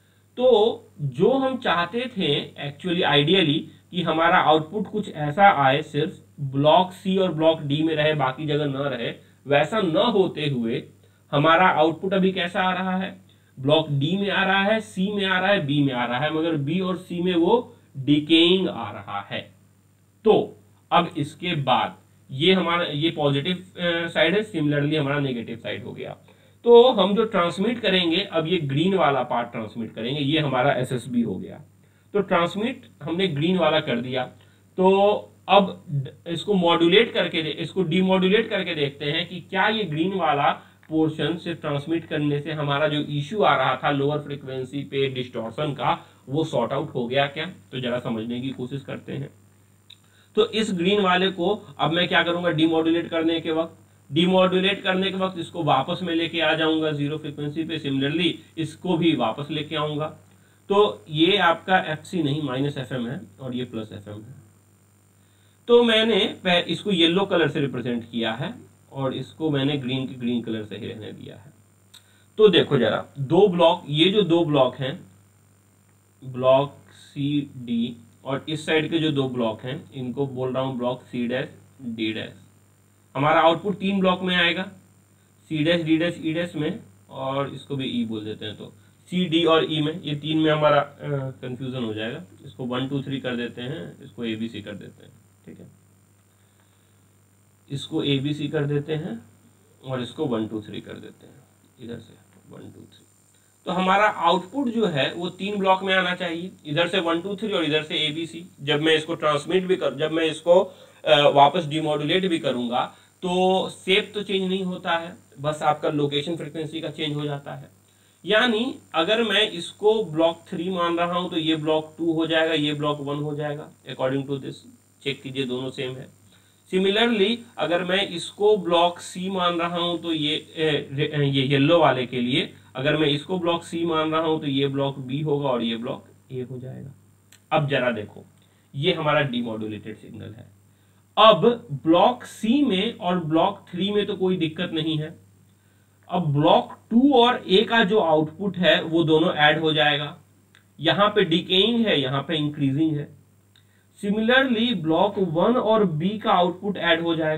तो जो हम चाहते थे एक्चुअली आइडियली कि हमारा आउटपुट कुछ ऐसा आए, सिर्फ ब्लॉक सी और ब्लॉक डी में रहे बाकी जगह न रहे, वैसा न होते हुए हमारा आउटपुट अभी कैसा आ रहा है, ब्लॉक डी में आ रहा है, सी में आ रहा है, बी में आ रहा है, मगर बी और सी में वो डिकेइंग आ रहा है। तो अब इसके बाद ये हमारा ये पॉजिटिव साइड है, सिमिलरली हमारा नेगेटिव साइड हो गया। तो हम जो ट्रांसमिट करेंगे, अब ये ग्रीन वाला पार्ट ट्रांसमिट करेंगे, ये हमारा एसएसबी हो गया। तो ट्रांसमिट हमने ग्रीन वाला कर दिया। तो अब इसको मॉड्यूलेट करके इसको डीमॉड्यूलेट करके देखते हैं कि क्या ये ग्रीन वाला पोर्शन से ट्रांसमिट करने से हमारा जो इश्यू आ रहा था लोअर फ्रीक्वेंसी पे डिस्टॉर्शन का, वो सॉर्ट आउट हो गया क्या। तो जरा समझने की कोशिश करते हैं। तो इस ग्रीन वाले को अब मैं क्या करूंगा, डीमॉड्यूलेट करने के वक्त डीमॉड्यूलेट करने के वक्त इसको वापस में लेके आ जाऊंगा जीरो फ्रीक्वेंसी पे। सिमिलरली इसको भी वापस लेके आऊंगा। तो ये आपका एफ सी नहीं माइनस एफ एम है, और ये प्लस एफ एम है। तो मैंने इसको येलो कलर से रिप्रेजेंट किया है, और इसको मैंने ग्रीन के ग्रीन कलर से ही रहने दिया है। तो देखो जरा, दो ब्लॉक, ये जो दो ब्लॉक हैं, ब्लॉक सी डी, और इस साइड के जो दो ब्लॉक हैं, इनको बोल रहा हूं block C dash D dash. हमारा आउटपुट तीन ब्लॉक में आएगा, C dash D dash E dash में, और इसको भी ई बोल देते हैं। तो सी डी और ई में, ये तीन में हमारा कंफ्यूजन हो जाएगा। इसको वन टू थ्री कर देते हैं, इसको ए बी सी कर देते हैं, ठीक है। इसको ए बी सी कर देते हैं, और इसको वन टू थ्री कर देते हैं, इधर से वन टू थ्री। तो हमारा आउटपुट जो है वो तीन ब्लॉक में आना चाहिए, इधर से वन टू थ्री और इधर से ए बी सी। जब मैं इसको ट्रांसमिट भी कर जब मैं इसको वापस डीमॉड्यूलेट भी करूंगा तो शेप तो चेंज नहीं होता है, बस आपका लोकेशन फ्रीक्वेंसी का चेंज हो जाता है। यानी अगर मैं इसको ब्लॉक थ्री मान रहा हूं तो ये ब्लॉक टू हो जाएगा, ये ब्लॉक वन हो जाएगा। अकॉर्डिंग टू दिस चेक कीजिए, दोनों सेम है। सिमिलरली अगर मैं इसको ब्लॉक सी मान रहा हूं तो ये ये येलो वाले के लिए, अगर मैं इसको ब्लॉक सी मान रहा हूं तो ये ब्लॉक बी होगा, और ये ब्लॉक ए हो जाएगा। अब जरा देखो, ये हमारा डीमॉड्यूलेटेड सिग्नल है। अब ब्लॉक सी में और ब्लॉक थ्री में तो कोई दिक्कत नहीं है। अब ब्लॉक टू और ए का जो आउटपुट है वो दोनों ऐड हो जाएगा। यहां पे डिकेइंग है, यहां पे इंक्रीजिंग है। सिमिलरली ब्लॉक वन और बी का आउटपुट ऐड हो जाएगा।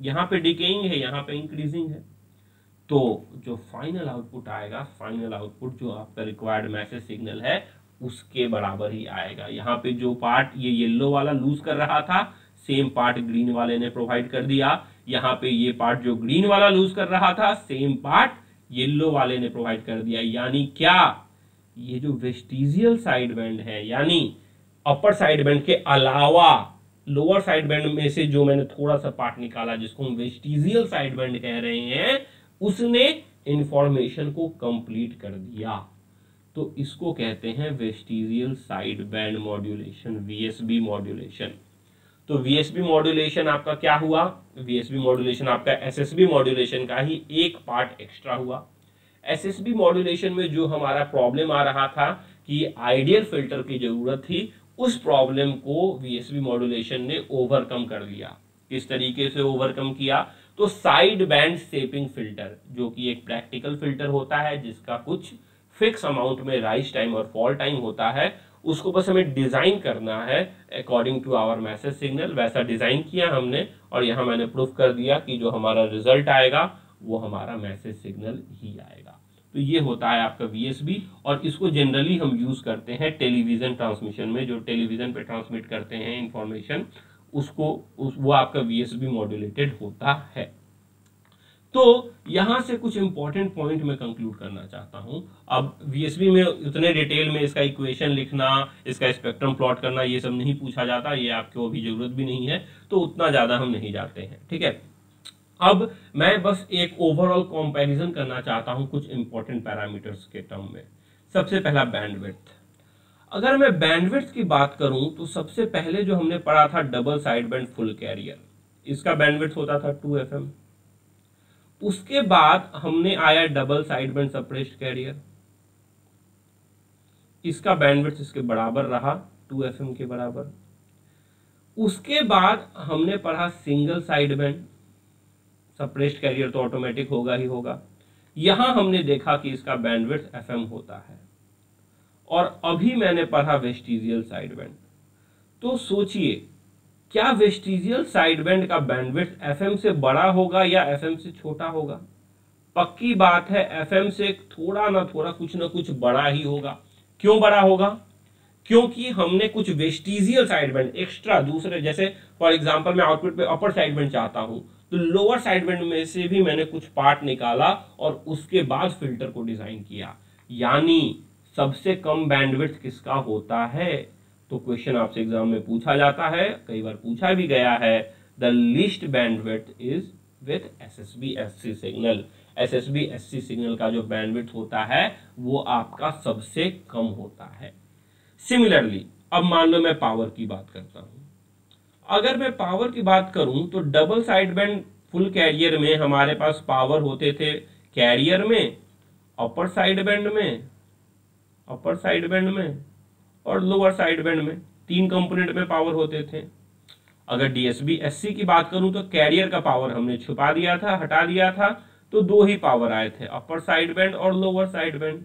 यहाँ पे डिकेइंग है, यहाँ पे इंक्रीजिंग है। तो जो फाइनल आउटपुट आएगा, फाइनल आउटपुट जो आपका रिक्वायर्ड मैसेज सिग्नल है उसके बराबर ही आएगा। यहाँ पे जो पार्ट ये येलो वाला लूज कर रहा था, सेम पार्ट ग्रीन वाले ने प्रोवाइड कर दिया। यहाँ पे ये पार्ट जो ग्रीन वाला लूज कर रहा था, सेम पार्ट येलो वाले ने प्रोवाइड कर दिया। यानी क्या, ये जो वेस्टिजियल साइड बैंड है, यानी अपर साइड बैंड के अलावा लोअर साइड बैंड में से जो मैंने थोड़ा सा पार्ट निकाला जिसको हम वेस्टिजियल साइड बैंड कह रहे हैं, उसने इंफॉर्मेशन को कंप्लीट कर दिया। तो इसको कहते हैं vestigial side band modulation, VSB modulation. तो वीएसबी मॉड्यूलेशन आपका क्या हुआ, वीएसबी मॉड्यूलेशन आपका एसएसबी मॉड्यूलेशन का ही एक पार्ट एक्स्ट्रा हुआ। एसएसबी मॉड्यूलेशन में जो हमारा प्रॉब्लम आ रहा था कि आइडियल फिल्टर की जरूरत थी, उस प्रॉब्लम को वीएसबी मॉड्यूलेशन ने ओवरकम कर दिया। किस तरीके से ओवरकम किया, तो साइड बैंड शेपिंग फिल्टर, जो कि एक प्रैक्टिकल फिल्टर होता है जिसका कुछ फिक्स अमाउंट में राइज टाइम और फॉल टाइम होता है, उसको बस हमें डिजाइन करना है according to our message signal. वैसा डिजाइन किया हमने और यहाँ मैंने प्रूफ कर दिया कि जो हमारा रिजल्ट आएगा वो हमारा मैसेज सिग्नल ही आएगा। तो ये होता है आपका वीएसबी, और इसको जनरली हम यूज करते हैं टेलीविजन ट्रांसमिशन में। जो टेलीविजन पे ट्रांसमिट करते हैं इंफॉर्मेशन, उसको उस वो आपका वीएसबी मॉड्यूलेटेड होता है। तो यहां से कुछ इंपॉर्टेंट पॉइंट मैं कंक्लूड करना चाहता हूं। अब वीएसबी में उतने डिटेल में इसका इक्वेशन लिखना, इसका स्पेक्ट्रम प्लॉट करना, ये सब नहीं पूछा जाता, ये आपको अभी जरूरत भी नहीं है, तो उतना ज्यादा हम नहीं जाते हैं, ठीक है। अब मैं बस एक ओवरऑल कंपैरिजन करना चाहता हूं कुछ इंपॉर्टेंट पैरामीटर्स के टर्म में। सबसे पहला बैंडविड्थ। अगर मैं बैंडविड्थ की बात करूं तो सबसे पहले जो हमने पढ़ा था double side band full carrier, इसका बैंडविड्थ होता था टू एफ एम। उसके बाद हमने आया double side band suppressed carrier, इसका बैंडविड्थ इसके बराबर रहा, टू एफ एम के बराबर। उसके बाद हमने पढ़ा single side band suppressed carrier, तो ऑटोमेटिक होगा ही होगा। यहां हमने देखा कि इसका बैंडविड्थ एफ एम होता है। और अभी मैंने पढ़ा वेस्टिजियल साइड बैंड। तो सोचिए, क्या वेस्टिजियल साइड बैंड का बैंडविड्थ एफएम से बड़ा होगा या एफएम से छोटा होगा? पक्की बात है, एफएम से थोड़ा ना थोड़ा कुछ ना कुछ बड़ा ही होगा। क्यों बड़ा होगा? क्योंकि हमने कुछ वेस्टिजियल साइड बैंड एक्स्ट्रा दूसरे, जैसे फॉर एग्जांपल मैं आउटपुट पे अपर साइड बैंड चाहता हूं, तो लोअर साइड बैंड में से भी मैंने कुछ पार्ट निकाला और उसके बाद फिल्टर को डिजाइन किया। यानी सबसे कम बैंडविड्थ किसका होता है? तो क्वेश्चन आपसे एग्जाम में पूछा जाता है, कई बार पूछा भी गया है, the least bandwidth is with SSB SC signal. SSB SC signal का जो बैंडविड्थ होता है वो आपका सबसे कम होता है। सिमिलरली अब मान लो मैं पावर की बात करता हूं। अगर मैं पावर की बात करूं तो double side band full carrier में हमारे पास पावर होते थे कैरियर में, अपर साइड बैंड में, अपर साइड बैंड में और लोअर साइड बैंड में, तीन कंपोनेंट में पावर होते थे। अगर डीएसबी एससी की बात करूं तो कैरियर का पावर हमने छुपा दिया था, हटा दिया था, तो दो ही पावर आए थे, अपर साइड बैंड और लोअर साइड बैंड।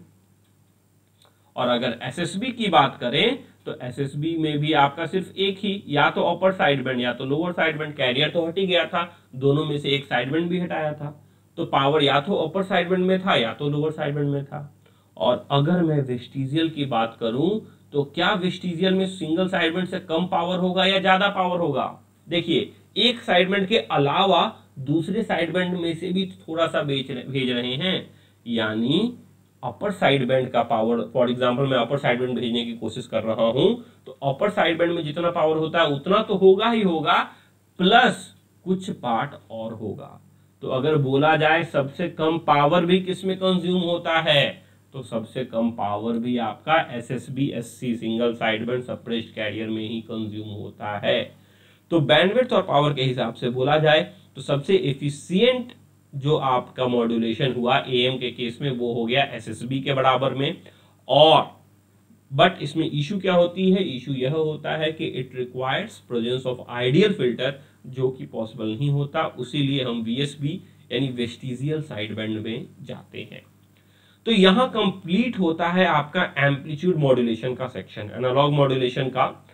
और अगर एसएसबी की बात करें तो एसएसबी में भी आपका सिर्फ एक ही, या तो अपर साइड बैंड या तो लोअर साइड बैंड। कैरियर तो हट ही गया था, दोनों में से एक साइड बैंड भी हटाया था, तो पावर या तो अपर साइड बैंड में था या तो लोअर साइड बैंड में था। और अगर मैं वेस्टिजियल की बात करूं तो क्या वेस्टिजियल में सिंगल साइड बैंड से कम पावर होगा या ज्यादा पावर होगा? देखिए, एक साइड बैंड के अलावा दूसरे साइड बैंड में से भी थोड़ा सा भेज भेज रहे हैं, यानी अपर साइड बैंड का पावर, फॉर एग्जांपल मैं अपर साइड बैंड भेजने की कोशिश कर रहा हूं, तो अपर साइड बैंड में जितना पावर होता है उतना तो होगा ही होगा, प्लस कुछ पार्ट और होगा। तो अगर बोला जाए सबसे कम पावर भी किसमें कंज्यूम होता है, तो सबसे कम पावर भी आपका SSB SC single side band suppressed carrier में ही कंज्यूम होता है। तो बैंडविड्थ और पावर के हिसाब से बोला जाए तो सबसे एफिशिएंट जो आपका मॉड्यूलेशन हुआ एएम के केस में वो हो गया एसएसबी के बराबर में। और बट इसमें इशू क्या होती है? इशू यह होता है कि it requires presence of ideal filter, जो कि पॉसिबल नहीं होता, उसीलिए हम वीएसबी यानी वेस्टिजियल साइड बैंड में जाते हैं। तो यहां कंप्लीट होता है आपका एम्पलीट्यूड मॉड्यूलेशन का सेक्शन, एनालॉग मॉड्यूलेशन का,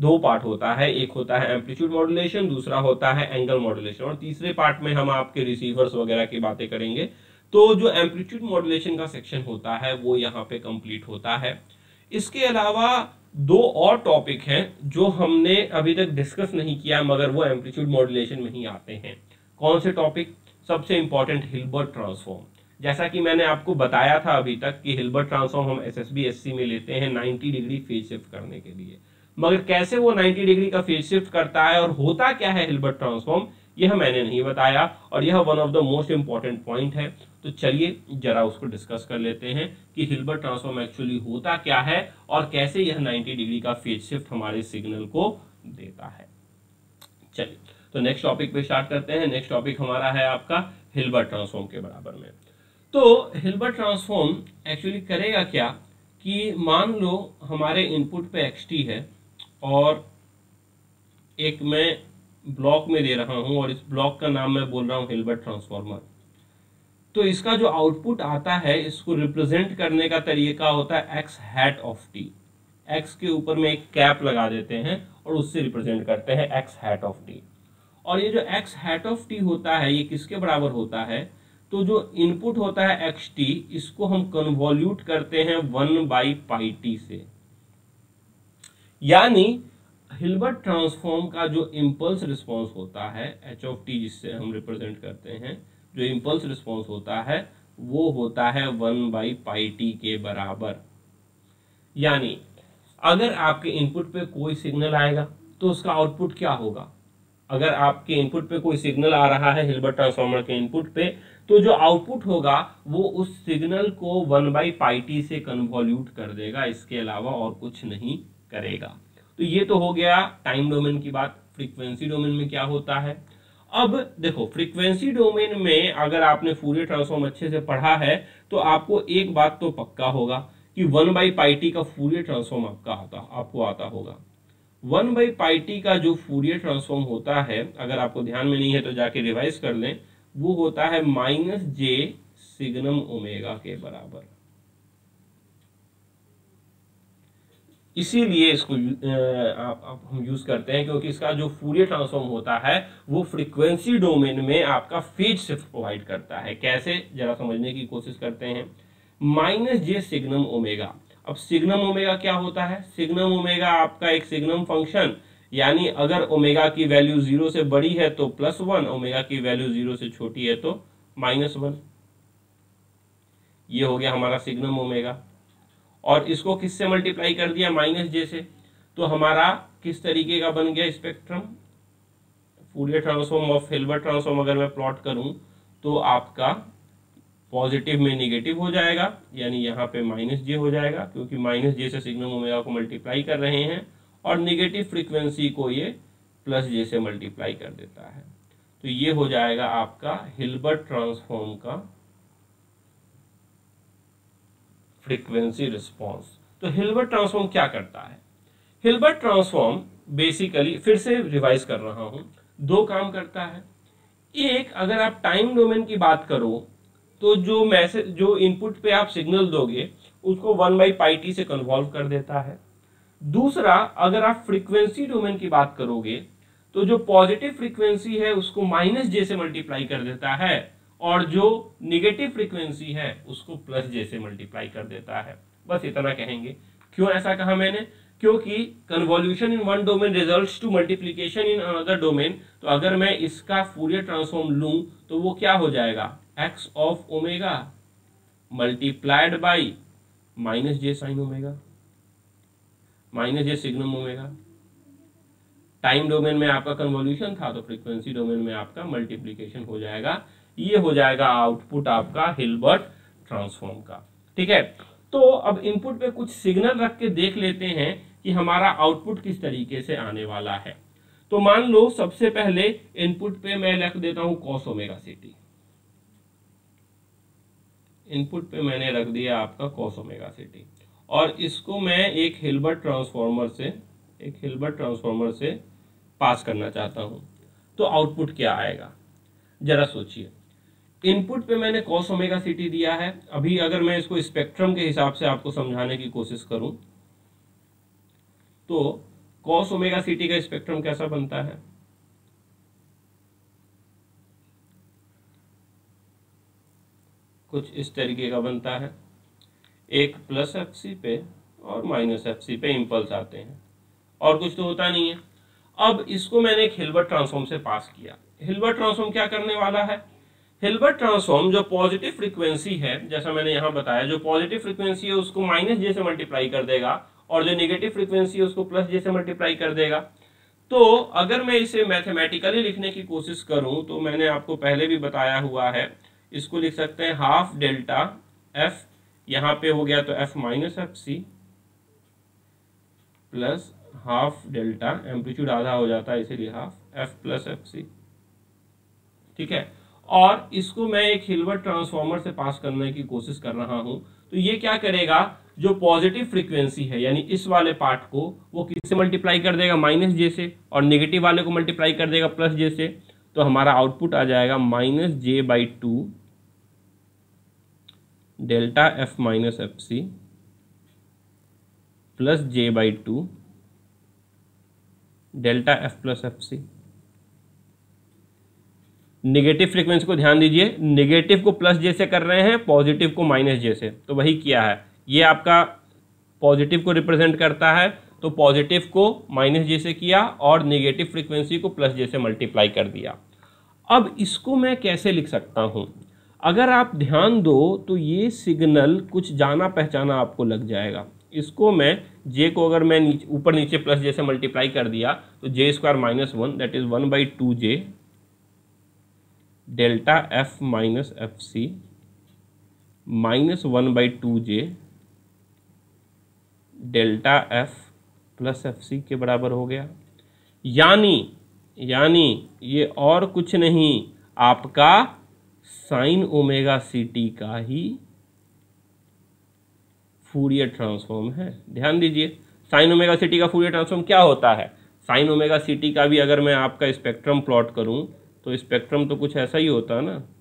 दो पार्ट होता है, एक होता है एम्पलीट्यूड मॉड्यूलेशन, दूसरा होता है एंगल मॉड्यूलेशन, और तीसरे पार्ट में हम आपके रिसीवर्स वगैरह की बातें करेंगे। तो जो एम्पलीट्यूड मॉड्यूलेशन का सेक्शन होता है वो यहाँ पे कंप्लीट होता है। इसके अलावा दो और टॉपिक हैं जो हमने अभी तक डिस्कस नहीं किया, मगर वो एम्पलीट्यूड मॉड्यूलेशन में ही आते हैं। कौन से टॉपिक? सबसे इंपॉर्टेंट हिल्बर्ट ट्रांसफॉर्म। जैसा कि मैंने आपको बताया था अभी तक कि हिल्बर्ट ट्रांसफॉर्म हम एसएसबी एससी में लेते हैं नब्बे डिग्री फेज शिफ्ट करने के लिए, मगर कैसे वो नब्बे डिग्री का फेज शिफ्ट करता है और होता क्या है हिल्बर्ट ट्रांसफॉर्म, यह मैंने नहीं बताया, और यह one of the most important point है। तो चलिए जरा उसको डिस्कस कर लेते हैं कि हिल्बर्ट ट्रांसफॉर्म एक्चुअली होता क्या है और कैसे यह नब्बे डिग्री का फेज शिफ्ट हमारे सिग्नल को देता है। चलिए तो नेक्स्ट टॉपिक पे स्टार्ट करते हैं। नेक्स्ट टॉपिक हमारा है आपका हिल्बर्ट ट्रांसफॉर्म के बराबर में। तो हिल्बर्ट ट्रांसफॉर्म एक्चुअली करेगा क्या कि मान लो हमारे इनपुट पे एक्स टी है और एक मैं ब्लॉक में दे रहा हूं और इस ब्लॉक का नाम मैं बोल रहा हूं हिल्बर्ट ट्रांसफॉर्मर। तो इसका जो आउटपुट आता है इसको रिप्रेजेंट करने का तरीका होता है X hat of T. X के ऊपर में एक कैप लगा देते हैं और उससे रिप्रेजेंट करते हैं एक्स हैट ऑफ टी। और ये जो एक्स हैट ऑफ टी होता है ये किसके बराबर होता है? तो जो इनपुट होता है एक्स टी, इसको हम कन्वॉल्यूट करते हैं वन बाई पाई टी से। यानी हिल्बर्ट ट्रांसफॉर्म का जो इम्पल्स रिस्पॉन्स होता है एच ऑफ टी, जिससे हम रिप्रेजेंट करते हैं, जो इम्पल्स रिस्पॉन्स होता है वो होता है वन बाई पाई टी के बराबर। यानी अगर आपके इनपुट पे कोई सिग्नल आएगा तो उसका आउटपुट क्या होगा? अगर आपके इनपुट पे कोई सिग्नल आ रहा है हिल्बर्ट ट्रांसफॉर्मर के इनपुट पे, तो जो आउटपुट होगा वो उस सिग्नल को वन बाई पाई टी से कन्वॉल्यूट कर देगा, इसके अलावा और कुछ नहीं करेगा। तो ये तो हो गया टाइम डोमेन की बात। फ्रीक्वेंसी डोमेन में क्या होता है? अब देखो फ्रीक्वेंसी डोमेन में अगर आपने फूरियर ट्रांसफॉर्म अच्छे से पढ़ा है तो आपको एक बात तो पक्का होगा कि वन बाई पाई टी का फूरियर ट्रांसफॉर्म आपका आता आपको आता होगा। वन बाई पाई टी का जो फूरियर ट्रांसफॉर्म होता है, अगर आपको ध्यान में नहीं है तो जाके रिवाइज कर लें, वो होता है माइनस जे सिग्नम ओमेगा के बराबर। इसीलिए इसको आप, आप हम यूज करते हैं क्योंकि इसका जो फूरियर ट्रांसफॉर्म होता है वो फ्रीक्वेंसी डोमेन में आपका फेज शिफ्ट प्रोवाइड करता है। कैसे, जरा समझने की कोशिश करते हैं। Minus J signum omega. अब सिग्नम ओमेगा क्या होता है? सिग्नम ओमेगा आपका एक सिग्नम फंक्शन, यानी अगर ओमेगा की वैल्यू जीरो से बड़ी है तो प्लस वन, ओमेगा की वैल्यू जीरो से छोटी है तो माइनस वन। ये हो गया हमारा सिग्नम ओमेगा। और इसको किससे मल्टीप्लाई कर दिया? माइनस जे से। तो हमारा किस तरीके का बन गया spectrum? Fourier transform of Hilbert transform अगर मैं प्लॉट करूं तो आपका पॉजिटिव में निगेटिव हो जाएगा, यानी यहाँ पे माइनस जे हो जाएगा क्योंकि माइनस जे से सिग्नम ओमेगा को मल्टीप्लाई कर रहे हैं, और निगेटिव फ्रीक्वेंसी को ये प्लस जे से मल्टीप्लाई कर देता है। तो ये हो जाएगा आपका हिल्बर्ट ट्रांसफॉर्म का फ्रीक्वेंसी रिस्पॉन्स। तो हिल्बर्ट ट्रांसफॉर्म क्या करता है? हिल्बर्ट ट्रांसफॉर्म बेसिकली, फिर से रिवाइज कर रहा हूं, दो काम करता है। एक, अगर आप टाइम डोमेन की बात करो तो जो मैसेज जो इनपुट पे आप सिग्नल दोगे उसको वन बाई पाई टी से कन्वॉल्व कर देता है। दूसरा, अगर आप फ्रीक्वेंसी डोमेन की बात करोगे तो जो पॉजिटिव फ्रीक्वेंसी है उसको माइनस जे से मल्टीप्लाई कर देता है, और जो निगेटिव फ्रीक्वेंसी है उसको प्लस जे से मल्टीप्लाई कर देता है। बस इतना कहेंगे। क्यों ऐसा कहा मैंने? क्योंकि convolution in one domain results to multiplication in another domain. तो अगर मैं इसका फूरियर ट्रांसफॉर्म लूं तो वो क्या हो जाएगा? X of omega multiplied by minus J sine omega, minus J signum omega. Time domain में आपका कन्वॉल्यूशन था तो फ्रीक्वेंसी डोमेन में आपका मल्टीप्लिकेशन हो जाएगा। ये हो जाएगा आउटपुट आपका हिल्बर्ट ट्रांसफॉर्म का। ठीक है, तो अब इनपुट पे कुछ सिग्नल रख के देख लेते हैं कि हमारा आउटपुट किस तरीके से आने वाला है। तो मान लो सबसे पहले इनपुट पे मैं रख देता हूं कॉस ओमेगा सी टी। इनपुट पे मैंने रख दिया आपका कॉस ओमेगा सी टी, और इसको मैं एक हिल्बर्ट ट्रांसफॉर्मर से एक हिल्बर्ट ट्रांसफॉर्मर से पास करना चाहता हूं। तो आउटपुट क्या आएगा जरा सोचिए। इनपुट पे मैंने कॉस ओमेगा सी टी दिया है। अभी अगर मैं इसको स्पेक्ट्रम के हिसाब से आपको समझाने की कोशिश करूं तो कॉस ओमेगा सी टी का स्पेक्ट्रम कैसा बनता है? कुछ इस तरीके का बनता है, एक प्लस एफ सी पे और माइनस एफ सी पे इम्पल्स आते हैं, और कुछ तो होता नहीं है। अब इसको मैंने एक हिल्बर्ट ट्रांसफॉर्म से पास किया। हिल्बर्ट ट्रांसफॉर्म क्या करने वाला है? हिल्बर्ट ट्रांसफॉर्म जो पॉजिटिव फ्रीक्वेंसी है, जैसा मैंने यहां बताया, जो पॉजिटिव फ्रीक्वेंसी है उसको माइनस जे से मल्टीप्लाई कर देगा, और जो नेगेटिव फ्रीक्वेंसी है उसको प्लस जे से मल्टीप्लाई कर देगा। तो अगर मैं इसे मैथमेटिकली लिखने की कोशिश करूं तो मैंने आपको पहले भी बताया हुआ है, इसको लिख सकते हैं हाफ डेल्टा एफ, यहां पे हो गया तो F minus F C plus half delta, amplitude आधा हो जाता है इसीलिए half F plus F C, ठीक है। और इसको मैं एक हिल्बर्ट ट्रांसफॉर्मर से पास करने की कोशिश कर रहा हूं, तो ये क्या करेगा, जो पॉजिटिव फ्रीक्वेंसी है यानी इस वाले पार्ट को वो किससे मल्टीप्लाई कर देगा, माइनस जे से, और नेगेटिव वाले को मल्टीप्लाई कर देगा प्लस जे से। तो हमारा आउटपुट आ जाएगा minus J by two delta F minus F C plus J by two delta F plus F C. Negative frequency को ध्यान दीजिए, निगेटिव को प्लस जे से कर रहे हैं, पॉजिटिव को माइनस जे से, तो वही किया है। ये आपका पॉजिटिव को रिप्रेजेंट करता है, तो पॉजिटिव को माइनस जे से किया और नेगेटिव फ्रीक्वेंसी को प्लस जे से मल्टीप्लाई कर दिया। अब इसको मैं कैसे लिख सकता हूं? अगर आप ध्यान दो तो ये सिग्नल कुछ जाना पहचाना आपको लग जाएगा। इसको मैं जे को अगर मैं नीचे ऊपर नीचे प्लस जे से मल्टीप्लाई कर दिया तो J square minus one, that is one by two J delta F minus F C minus one by two J delta F plus F C के बराबर हो गया। यानी यानी ये और कुछ नहीं, आपका साइन ओमेगा सी टी का ही फूरियर ट्रांसफॉर्म है। ध्यान दीजिए, साइन ओमेगा सी टी का फूरियर ट्रांसफॉर्म क्या होता है? साइन ओमेगा सी टी का भी अगर मैं आपका स्पेक्ट्रम प्लॉट करूं तो स्पेक्ट्रम तो कुछ ऐसा ही होता है ना,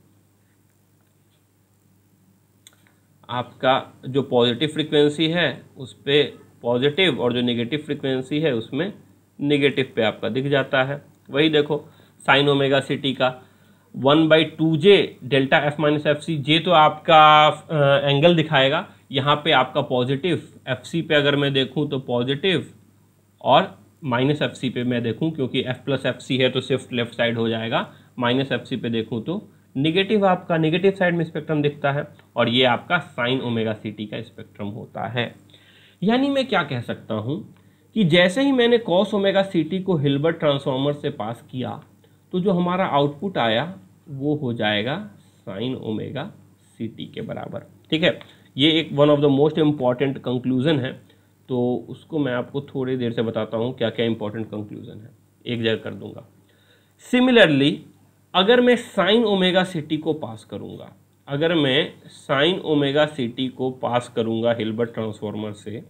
आपका जो पॉजिटिव फ्रीक्वेंसी है उस पे पॉजिटिव और जो नेगेटिव फ्रीक्वेंसी है उसमें नेगेटिव पे आपका दिख जाता है। वही देखो साइन ओमेगा सी टी का one by two J delta F minus F C, J तो आपका एंगल दिखाएगा, यहाँ पे आपका पॉजिटिव, एफ सी पे अगर मैं देखूँ तो पॉजिटिव, और माइनस एफ सी पे मैं देखूँ क्योंकि एफ प्लस एफ सी है तो शिफ्ट लेफ्ट साइड हो जाएगा, माइनस एफ सी पे देखूँ तो निगेटिव, आपका निगेटिव साइड में स्पेक्ट्रम दिखता है, और ये आपका साइन ओमेगा सी टी का स्पेक्ट्रम होता है। यानी मैं क्या कह सकता हूँ कि जैसे ही मैंने कॉस ओमेगा सी टी को हिल्बर्ट ट्रांसफॉर्मर से पास किया तो जो हमारा आउटपुट आया वो हो जाएगा साइन ओमेगा सी टी के बराबर, ठीक है। ये एक one of the most important conclusion है, तो उसको मैं आपको थोड़ी देर से बताता हूँ क्या क्या इंपॉर्टेंट कंक्लूजन है, एक जगह कर दूंगा। सिमिलरली अगर मैं साइन ओमेगा सी टी को पास करूंगा, अगर मैं साइन ओमेगा सी टी को पास करूंगा हिल्बर्ट ट्रांसफॉर्मर से,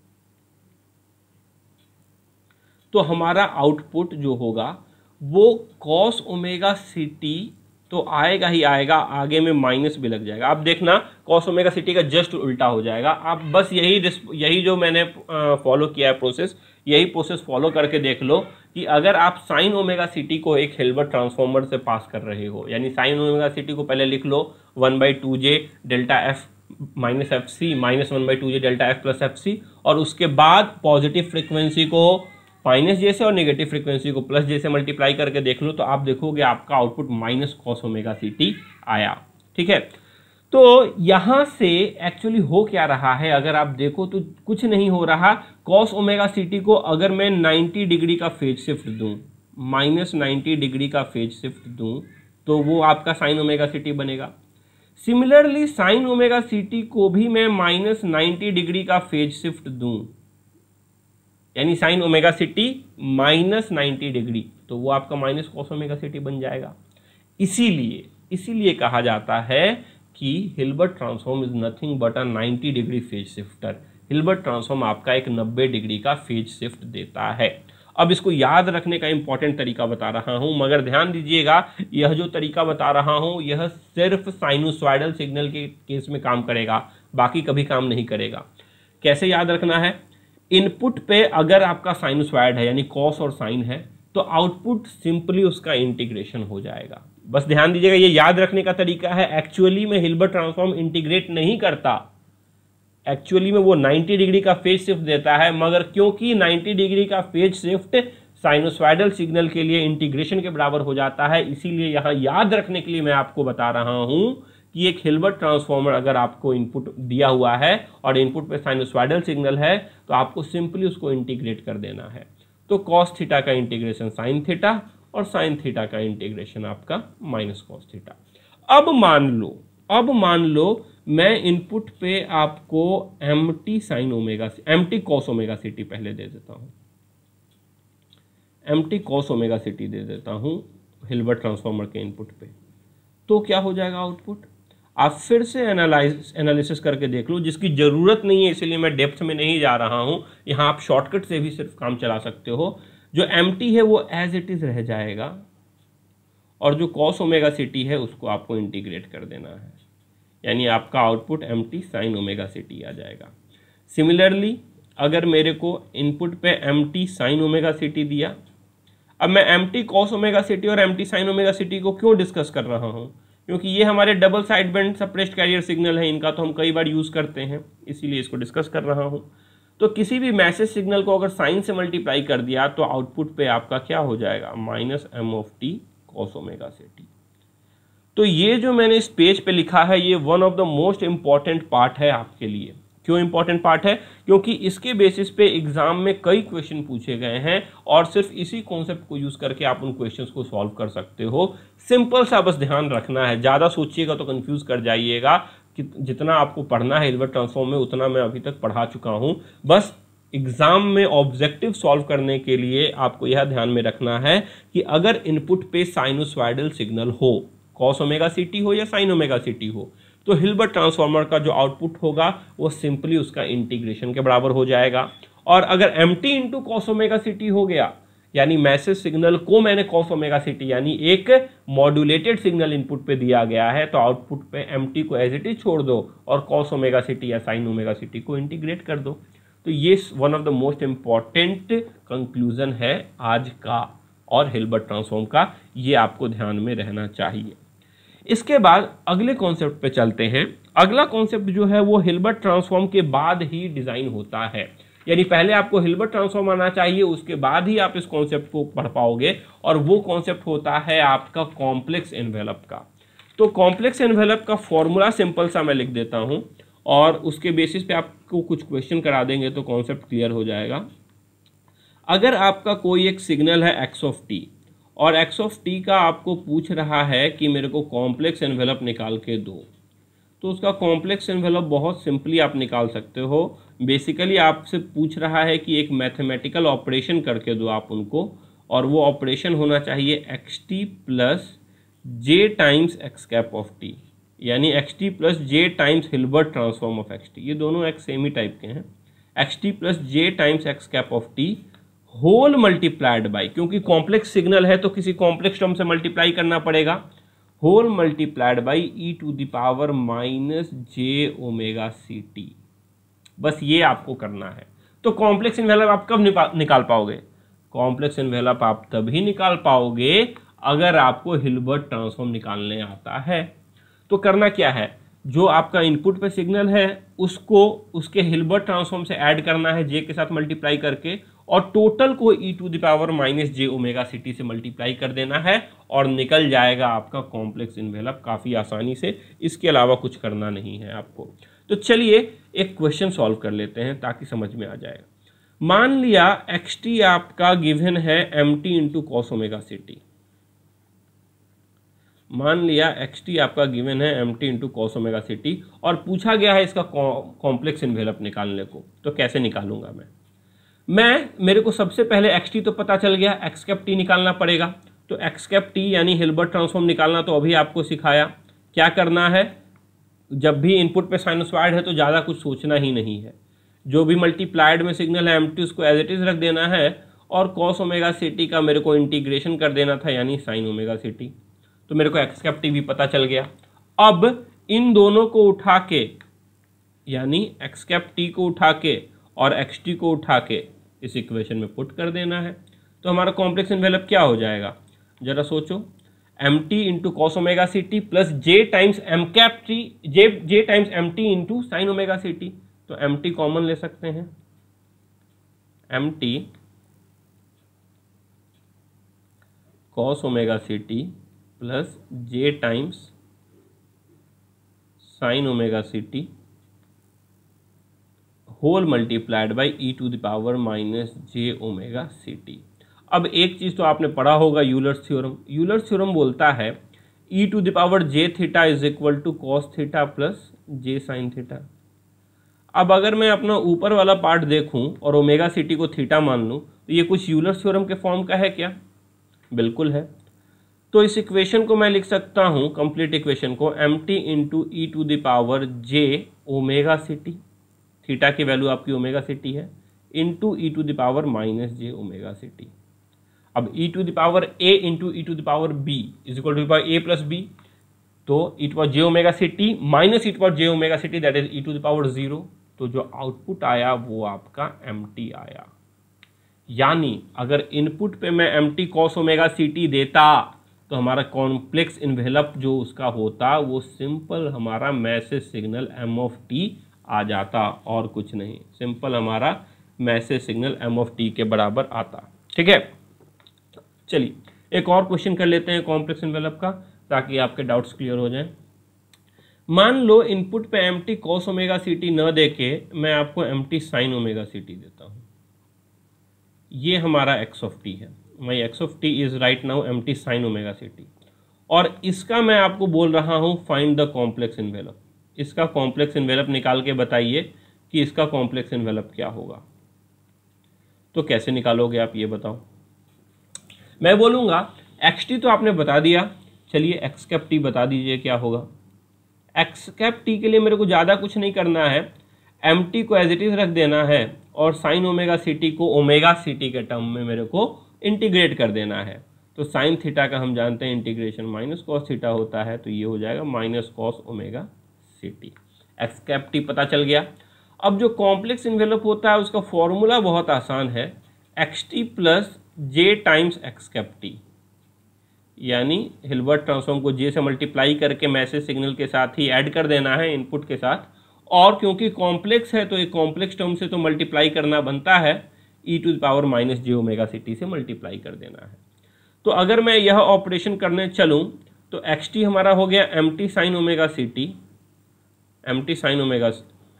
तो हमारा आउटपुट जो होगा वो कॉस ओमेगा सी टी तो आएगा ही आएगा, आगे में माइनस भी लग जाएगा। आप देखना कॉस ओमेगा सी टी का जस्ट उल्टा हो जाएगा। आप बस यही यही जो मैंने फॉलो किया है प्रोसेस, यही प्रोसेस फॉलो करके देख लो कि अगर आप साइन ओमेगा सी टी को एक हिल्बर्ट ट्रांसफॉर्मर से पास कर रहे हो, यानी साइन ओमेगा सी टी को पहले लिख लो one by two J delta F minus F C minus one by two J delta F plus F C, और उसके बाद पॉजिटिव फ्रीक्वेंसी को माइनस जे से और नेगेटिव फ्रीक्वेंसी को प्लस जे से मल्टीप्लाई करके देख लो, तो आप देखोगे आपका आउटपुट माइनस कॉस ओमेगा सी टी आया, ठीक है। तो यहाँ से एक्चुअली हो क्या रहा है, अगर आप देखो तो कुछ नहीं हो रहा। कॉस ओमेगा सी टी को अगर मैं नाइन्टी डिग्री का फेज शिफ्ट दूं, माइनस नाइन्टी डिग्री का फेज शिफ्ट दूं, तो वो आपका साइन ओमेगा सी टी बनेगा। Similarly sine omega C T को भी मैं माइनस नाइन्टी डिग्री का फेज शिफ्ट दूं, यानी sine omega C T minus ninety degree, तो वो आपका माइनस कॉस ओमेगा सी टी बन जाएगा। इसीलिए इसीलिए कहा जाता है कि Hilbert transform is nothing but a ninety degree phase shifter. Hilbert transform आपका एक नब्बे डिग्री का फेज शिफ्ट देता है। अब इसको याद रखने का इंपॉर्टेंट तरीका बता रहा हूं, मगर ध्यान दीजिएगा यह जो तरीका बता रहा हूं यह सिर्फ साइनोसॉइडल सिग्नल के केस में काम करेगा, बाकी कभी काम नहीं करेगा। कैसे याद रखना है? इनपुट पे अगर आपका साइनसॉइड है यानी कॉस और साइन है तो आउटपुट सिंपली उसका इंटीग्रेशन हो जाएगा। बस ध्यान दीजिएगा, ये याद रखने का तरीका है, एक्चुअली में हिल्बर्ट ट्रांसफॉर्म इंटीग्रेट नहीं करता, एक्चुअली में वो नब्बे डिग्री का फेज शिफ्ट देता है, मगर क्योंकि नब्बे डिग्री का फेज शिफ्ट साइनोसॉइडल सिग्नल के लिए इंटीग्रेशन के बराबर हो जाता है, इसीलिए यहां याद रखने के लिए मैं आपको बता रहा हूं कि एक हिल्बर्ट ट्रांसफॉर्मर अगर आपको इनपुट दिया हुआ है और इनपुट पे साइनोसॉइडल सिग्नल है तो आपको सिंपली उसको इंटीग्रेट कर देना है। तो कॉस थीटा का इंटीग्रेशन साइन थीटा और साइन थीटा का इंटीग्रेशन आपका माइनस कॉस थीटा। अब मान लो अब मान लो मैं इनपुट पे आपको M T sine omega M T cos omega सी टी पहले दे देता हूं, एम टी कॉस ओमेगा सी टी दे देता हूं हिल्बर्ट ट्रांसफॉर्मर के इनपुट पे, तो क्या हो जाएगा आउटपुट? आप फिर से एनालाइज एनालिसिस करके देख लो, जिसकी जरूरत नहीं है इसलिए मैं डेप्थ में नहीं जा रहा हूं, यहां आप शॉर्टकट से भी सिर्फ काम चला सकते हो। जो एम टी है वो एज इट इज रह जाएगा और जो कॉस ओमेगा सी टी है उसको आपको इंटीग्रेट कर देना है, यानी आपका output M T sine omega सी टी आ जाएगा। सिमिलरली अगर मेरे को इनपुट पे एम टी साइन ओमेगा सी टी दिया, अब मैं M T cos omega C T और M T sine omega C T को क्यों डिस्कस कर रहा हूं? क्योंकि ये हमारे double side band suppressed carrier signal है, इनका तो हम कई बार यूज करते हैं, इसीलिए इसको डिस्कस कर रहा हूं। तो किसी भी मैसेज सिग्नल को अगर साइन से मल्टीप्लाई कर दिया तो आउटपुट पे आपका क्या हो जाएगा? Minus M of T cos omega C T. तो ये जो मैंने इस पेज पे लिखा है ये one of the most important part है आपके लिए। क्यों इंपॉर्टेंट पार्ट है? क्योंकि इसके बेसिस पे एग्जाम में कई क्वेश्चन पूछे गए हैं और सिर्फ इसी कॉन्सेप्ट को यूज करके आप उन क्वेश्चंस को सॉल्व कर सकते हो। सिंपल सा बस ध्यान रखना है, ज्यादा सोचिएगा तो कंफ्यूज कर जाइएगा। कि जितना आपको पढ़ना है हिल्बर्ट ट्रांसफॉर्म में उतना मैं अभी तक पढ़ा चुका हूं। बस एग्जाम में ऑब्जेक्टिव सॉल्व करने के लिए आपको यह ध्यान में रखना है कि अगर इनपुट पे साइनोसॉइडल सिग्नल हो, कॉस ओमेगा सी टी हो या साइन ओमेगा सी टी हो, तो हिल्बर्ट ट्रांसफॉर्मर का जो आउटपुट होगा वो सिंपली उसका इंटीग्रेशन के बराबर हो जाएगा। और अगर m T into cos omega सी टी हो गया, यानी मैसेज सिग्नल को मैंने कॉस ओमेगा सी टी यानी एक मॉड्यूलेटेड सिग्नल इनपुट पे दिया गया है, तो आउटपुट पे एम टी को एज इट इज छोड़ दो और कॉस ओमेगा सी टी या साइन ओमेगा सी टी को इंटीग्रेट कर दो। तो ये one of the most important conclusion है आज का और हिल्बर्ट ट्रांसफॉर्म का, ये आपको ध्यान में रहना चाहिए। इसके बाद अगले कॉन्सेप्ट पे चलते हैं। अगला कॉन्सेप्ट जो है वो हिल्बर्ट ट्रांसफॉर्म के बाद ही डिजाइन होता है, यानी पहले आपको हिल्बर्ट ट्रांसफॉर्म आना चाहिए, उसके बाद ही आप इस कॉन्सेप्ट को पढ़ पाओगे, और वो कॉन्सेप्ट होता है आपका कॉम्प्लेक्स एनवेलप का। तो कॉम्प्लेक्स एनवेलप का फॉर्मूला सिंपल सा मैं लिख देता हूं और उसके बेसिस पे आपको कुछ क्वेश्चन करा देंगे तो कॉन्सेप्ट क्लियर हो जाएगा। अगर आपका कोई एक सिग्नल है एक्स ऑफ टी और एक्स ऑफ टी का आपको पूछ रहा है कि मेरे को कॉम्प्लेक्स एनवेलप निकाल के दो, तो उसका कॉम्प्लेक्स एनवेलप बहुत सिंपली आप निकाल सकते हो। बेसिकली आपसे पूछ रहा है कि एक मैथमेटिकल ऑपरेशन करके दो आप उनको, और वो ऑपरेशन होना चाहिए x t plus j times x cap of T, यानी x t plus j times Hilbert transform of x t. ये दोनों एक्स सेम ही टाइप के हैं। X t plus j times x cap of t whole multiplied by, क्योंकि complex signal है तो किसी कॉम्प्लेक्स टर्म से मल्टीप्लाई करना पड़ेगा, whole multiplied by e to the power minus j omega C t. बस ये आपको करना है। तो कॉम्प्लेक्स एनवेलप आप कब निकाल पाओगे? कॉम्प्लेक्स एनवेलप आप तभी निकाल पाओगे अगर आपको हिल्बर्ट ट्रांसफॉर्म निकालने आता है। तो करना क्या है, जो आपका इनपुट पे सिग्नल है उसको उसके हिल्बर्ट ट्रांसफॉर्म से ऐड करना है जे के साथ मल्टीप्लाई करके, और टोटल को e to the power minus j omega C T से मल्टीप्लाई कर देना है और निकल जाएगा आपका कॉम्प्लेक्स एनवेलप काफ़ी आसानी से। इसके अलावा कुछ करना नहीं है आपको। तो चलिए एक क्वेश्चन सॉल्व कर लेते हैं ताकि समझ में आ जाएगा। मान लिया एक्स टी आपका गिवन है m T into cos omega सी टी। मान लिया एक्स टी आपका गिवन है m T into cos omega C T और पूछा गया है इसका कॉम्प्लेक्स एनवेलप निकालने को। तो कैसे निकालूंगा मैं मैं मेरे को सबसे पहले एक्स टी तो पता चल गया, एक्स कैप टी निकालना पड़ेगा। तो एक्स कैप टी यानी हिल्बर्ट ट्रांसफॉर्म निकालना तो अभी आपको सिखाया। क्या करना है, जब भी इनपुट पे साइनसॉइड है तो ज़्यादा कुछ सोचना ही नहीं है, जो भी मल्टीप्लाइड में सिग्नल है एम टी उसको एज इट इज रख देना है, और कॉस ओमेगा सी टी का मेरे को इंटीग्रेशन कर देना था यानी साइन ओमेगा सी टी। तो मेरे को एक्स कैप टी भी पता चल गया। अब इन दोनों को उठा के यानी एक्स कैप टी को उठा के और एक्स टी को उठा के इस इक्वेशन में पुट कर देना है। तो हमारा कॉम्प्लेक्स एनवेलप क्या हो जाएगा, जरा सोचो, m T into cos omega C T plus j times m cap t, j j times m T into sine omega C T. तो एम टी कॉमन ले सकते हैं, m T cos omega C T plus j times sine omega C t whole multiplied by e to the power minus j omega C t. अब एक चीज तो आपने पढ़ा होगा, यूलर्स थ्योरम। यूलर्स थ्योरम बोलता है e to the power j theta is equal to cos theta plus j sine theta. अब अगर मैं अपना ऊपर वाला पार्ट देखूं और ओमेगा सी टी को थीटा मान लूं तो ये कुछ यूलर्स थ्योरम के फॉर्म का है क्या? बिल्कुल है। तो इस इक्वेशन को मैं लिख सकता हूं, कंप्लीट इक्वेशन को, m T into e to the power j omega C t, theta की वैल्यू आपकी ओमेगा सी टी है, into e to the power minus j omega C t. अब e to the power a into e to the power b is equal to power a plus b, तो e to power j omega C T minus e to power j omega C T, that is e to the power zero. तो जो output आया वो आपका M T आया। यानी अगर input पे मैं एम टी कॉस ओमेगा सी टी देता तो हमारा कॉम्प्लेक्स इन्वेलप जो उसका होता वो सिंपल हमारा message signal m of t आ जाता, और कुछ नहीं, सिंपल हमारा message signal m of t के बराबर आता। ठीक है, चलिए एक और क्वेश्चन कर लेते हैं कॉम्प्लेक्स एनवेलप का, ताकि आपके डाउट्स क्लियर हो जाएं। मान लो इनपुट पे M T cos omega C T न दे के मैं आपको एम टी साइन ओमेगा सी टी देता हूं। ये हमारा एक्स ऑफ टी है, my x of t is right now m T sine omega C T, और इसका मैं आपको बोल रहा हूं फाइंड द कॉम्प्लेक्स एनवेलप। इसका कॉम्प्लेक्स एनवेलप निकाल के बताइए कि इसका कॉम्प्लेक्स एनवेलप क्या होगा। तो कैसे निकालोगे आप ये बताओ। मैं बोलूंगा एक्स टी तो आपने बता दिया, चलिए एक्स कैप टी बता दीजिए क्या होगा। एक्स कैप टी के लिए मेरे को ज़्यादा कुछ नहीं करना है, एम टी को एज इट इज रख देना है और साइन ओमेगा सी टी को ओमेगा सी टी के टर्म में मेरे को इंटीग्रेट कर देना है। तो साइन थीटा का हम जानते हैं इंटीग्रेशन माइनस कॉस थीटा होता है, तो ये हो जाएगा माइनस कॉस ओमेगा सी टी। एक्स कैप टी पता चल गया। अब जो कॉम्प्लेक्स इन्वेलप होता है उसका फॉर्मूला बहुत आसान है, x t plus j times x cap t, यानी हिल्बर्ट ट्रांसफॉर्म को जे से मल्टीप्लाई करके मैसेज सिग्नल के साथ ही ऐड कर देना है इनपुट के साथ, और क्योंकि कॉम्प्लेक्स है तो एक कॉम्प्लेक्स टर्म से तो मल्टीप्लाई करना बनता है, e to the power minus j omega C T से मल्टीप्लाई कर देना है। तो अगर मैं यह ऑपरेशन करने चलूं तो एक्स टी हमारा हो गया m T sine omega C T, M T sine omega,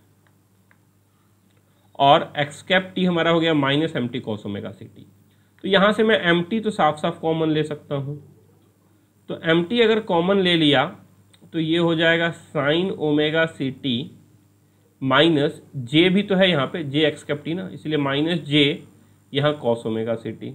और एक्स कैप टी हमारा हो गया minus m T cos omega C T. तो यहां से मैं एम टी तो साफ साफ कॉमन ले सकता हूं, तो एम टी अगर कॉमन ले लिया तो ये हो जाएगा sine omega C T minus j भी तो है यहाँ पे, जे एक्स कैप टी ना, इसलिए माइनस जे यहाँ cos omega C T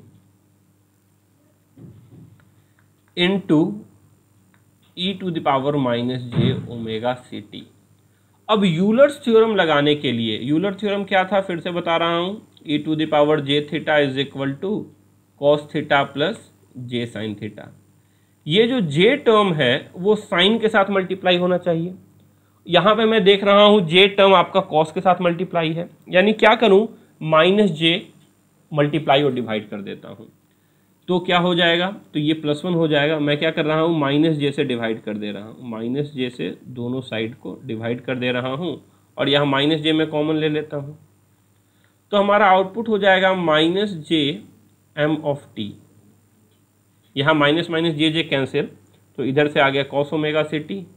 into e to the power minus j omega C t. अब यूलर्स थ्योरम लगाने के लिए, यूलर थ्योरम क्या था फिर से बता रहा हूँ, e to the power j theta is equal to cos theta plus j sine theta. ये जो जे टर्म है वो साइन के साथ मल्टीप्लाई होना चाहिए। यहाँ पे मैं देख रहा हूँ जे टर्म आपका कॉस के साथ मल्टीप्लाई है, यानी क्या करूँ, माइनस जे मल्टीप्लाई और डिवाइड कर देता हूँ, तो क्या हो जाएगा, तो ये प्लस वन हो जाएगा। मैं क्या कर रहा हूँ, माइनस जे से डिवाइड कर दे रहा हूँ, माइनस जे से दोनों साइड को डिवाइड कर दे रहा हूँ, और यहाँ माइनस जे में कॉमन ले लेता हूँ। तो हमारा आउटपुट हो जाएगा minus j m of t, यहाँ minus minus j j cancel, तो इधर से आ गया cos omega C T,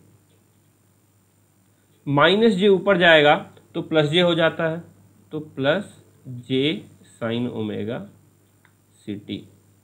minus j ऊपर जाएगा तो प्लस जे हो जाता है, तो plus j sine omega C t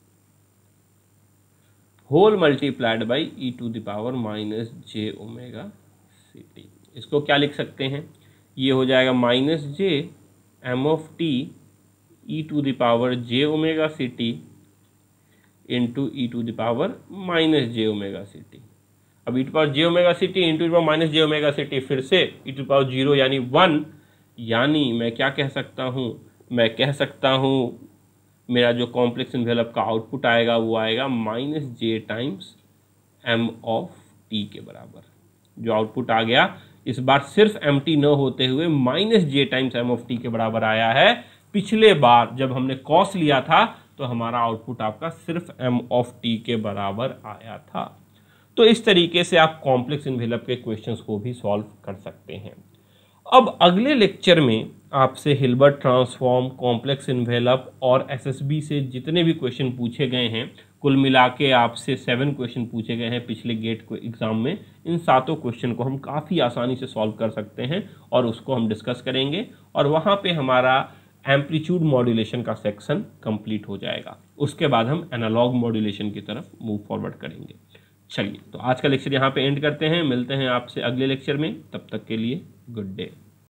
whole multiplied by e to the power minus j omega C t. इसको क्या लिख सकते हैं, ये हो जाएगा minus j m of t e to the power j omega C T into e to the power minus j omega C t. अब e to power j omega C T into power minus j omega C t, फिर से e to power zero यानी one, यानी मैं क्या कह सकता हूँ, मैं कह सकता हूँ मेरा जो कॉम्प्लेक्स इन्वेलप का आउटपुट आएगा वो आएगा minus j times m of t के बराबर। जो आउटपुट आ गया इस बार सिर्फ एम टी न होते हुए minus j times m of t के बराबर आया है। पिछले बार जब हमने कॉस लिया था तो हमारा आउटपुट आपका सिर्फ एम ऑफ टी के बराबर आया था। तो इस तरीके से आप कॉम्प्लेक्स इन्वेलप के क्वेश्चंस को भी सॉल्व कर सकते हैं। अब अगले लेक्चर में आपसे हिल्बर्ट ट्रांसफॉर्म, कॉम्प्लेक्स इन्वेलप और एसएसबी से जितने भी क्वेश्चन पूछे गए हैं, कुल मिला के आपसे सेवन क्वेश्चन पूछे गए हैं पिछले गेट को एग्जाम में, इन सातों क्वेश्चन को हम काफ़ी आसानी से सॉल्व कर सकते हैं और उसको हम डिस्कस करेंगे और वहाँ पे हमारा एम्पलीट्यूड मॉड्यूलेशन का सेक्शन कंप्लीट हो जाएगा। उसके बाद हम एनालॉग मॉड्यूलेशन की तरफ मूव फॉरवर्ड करेंगे। चलिए, तो आज का लेक्चर यहाँ पे एंड करते हैं। मिलते हैं आपसे अगले लेक्चर में, तब तक के लिए गुड डे।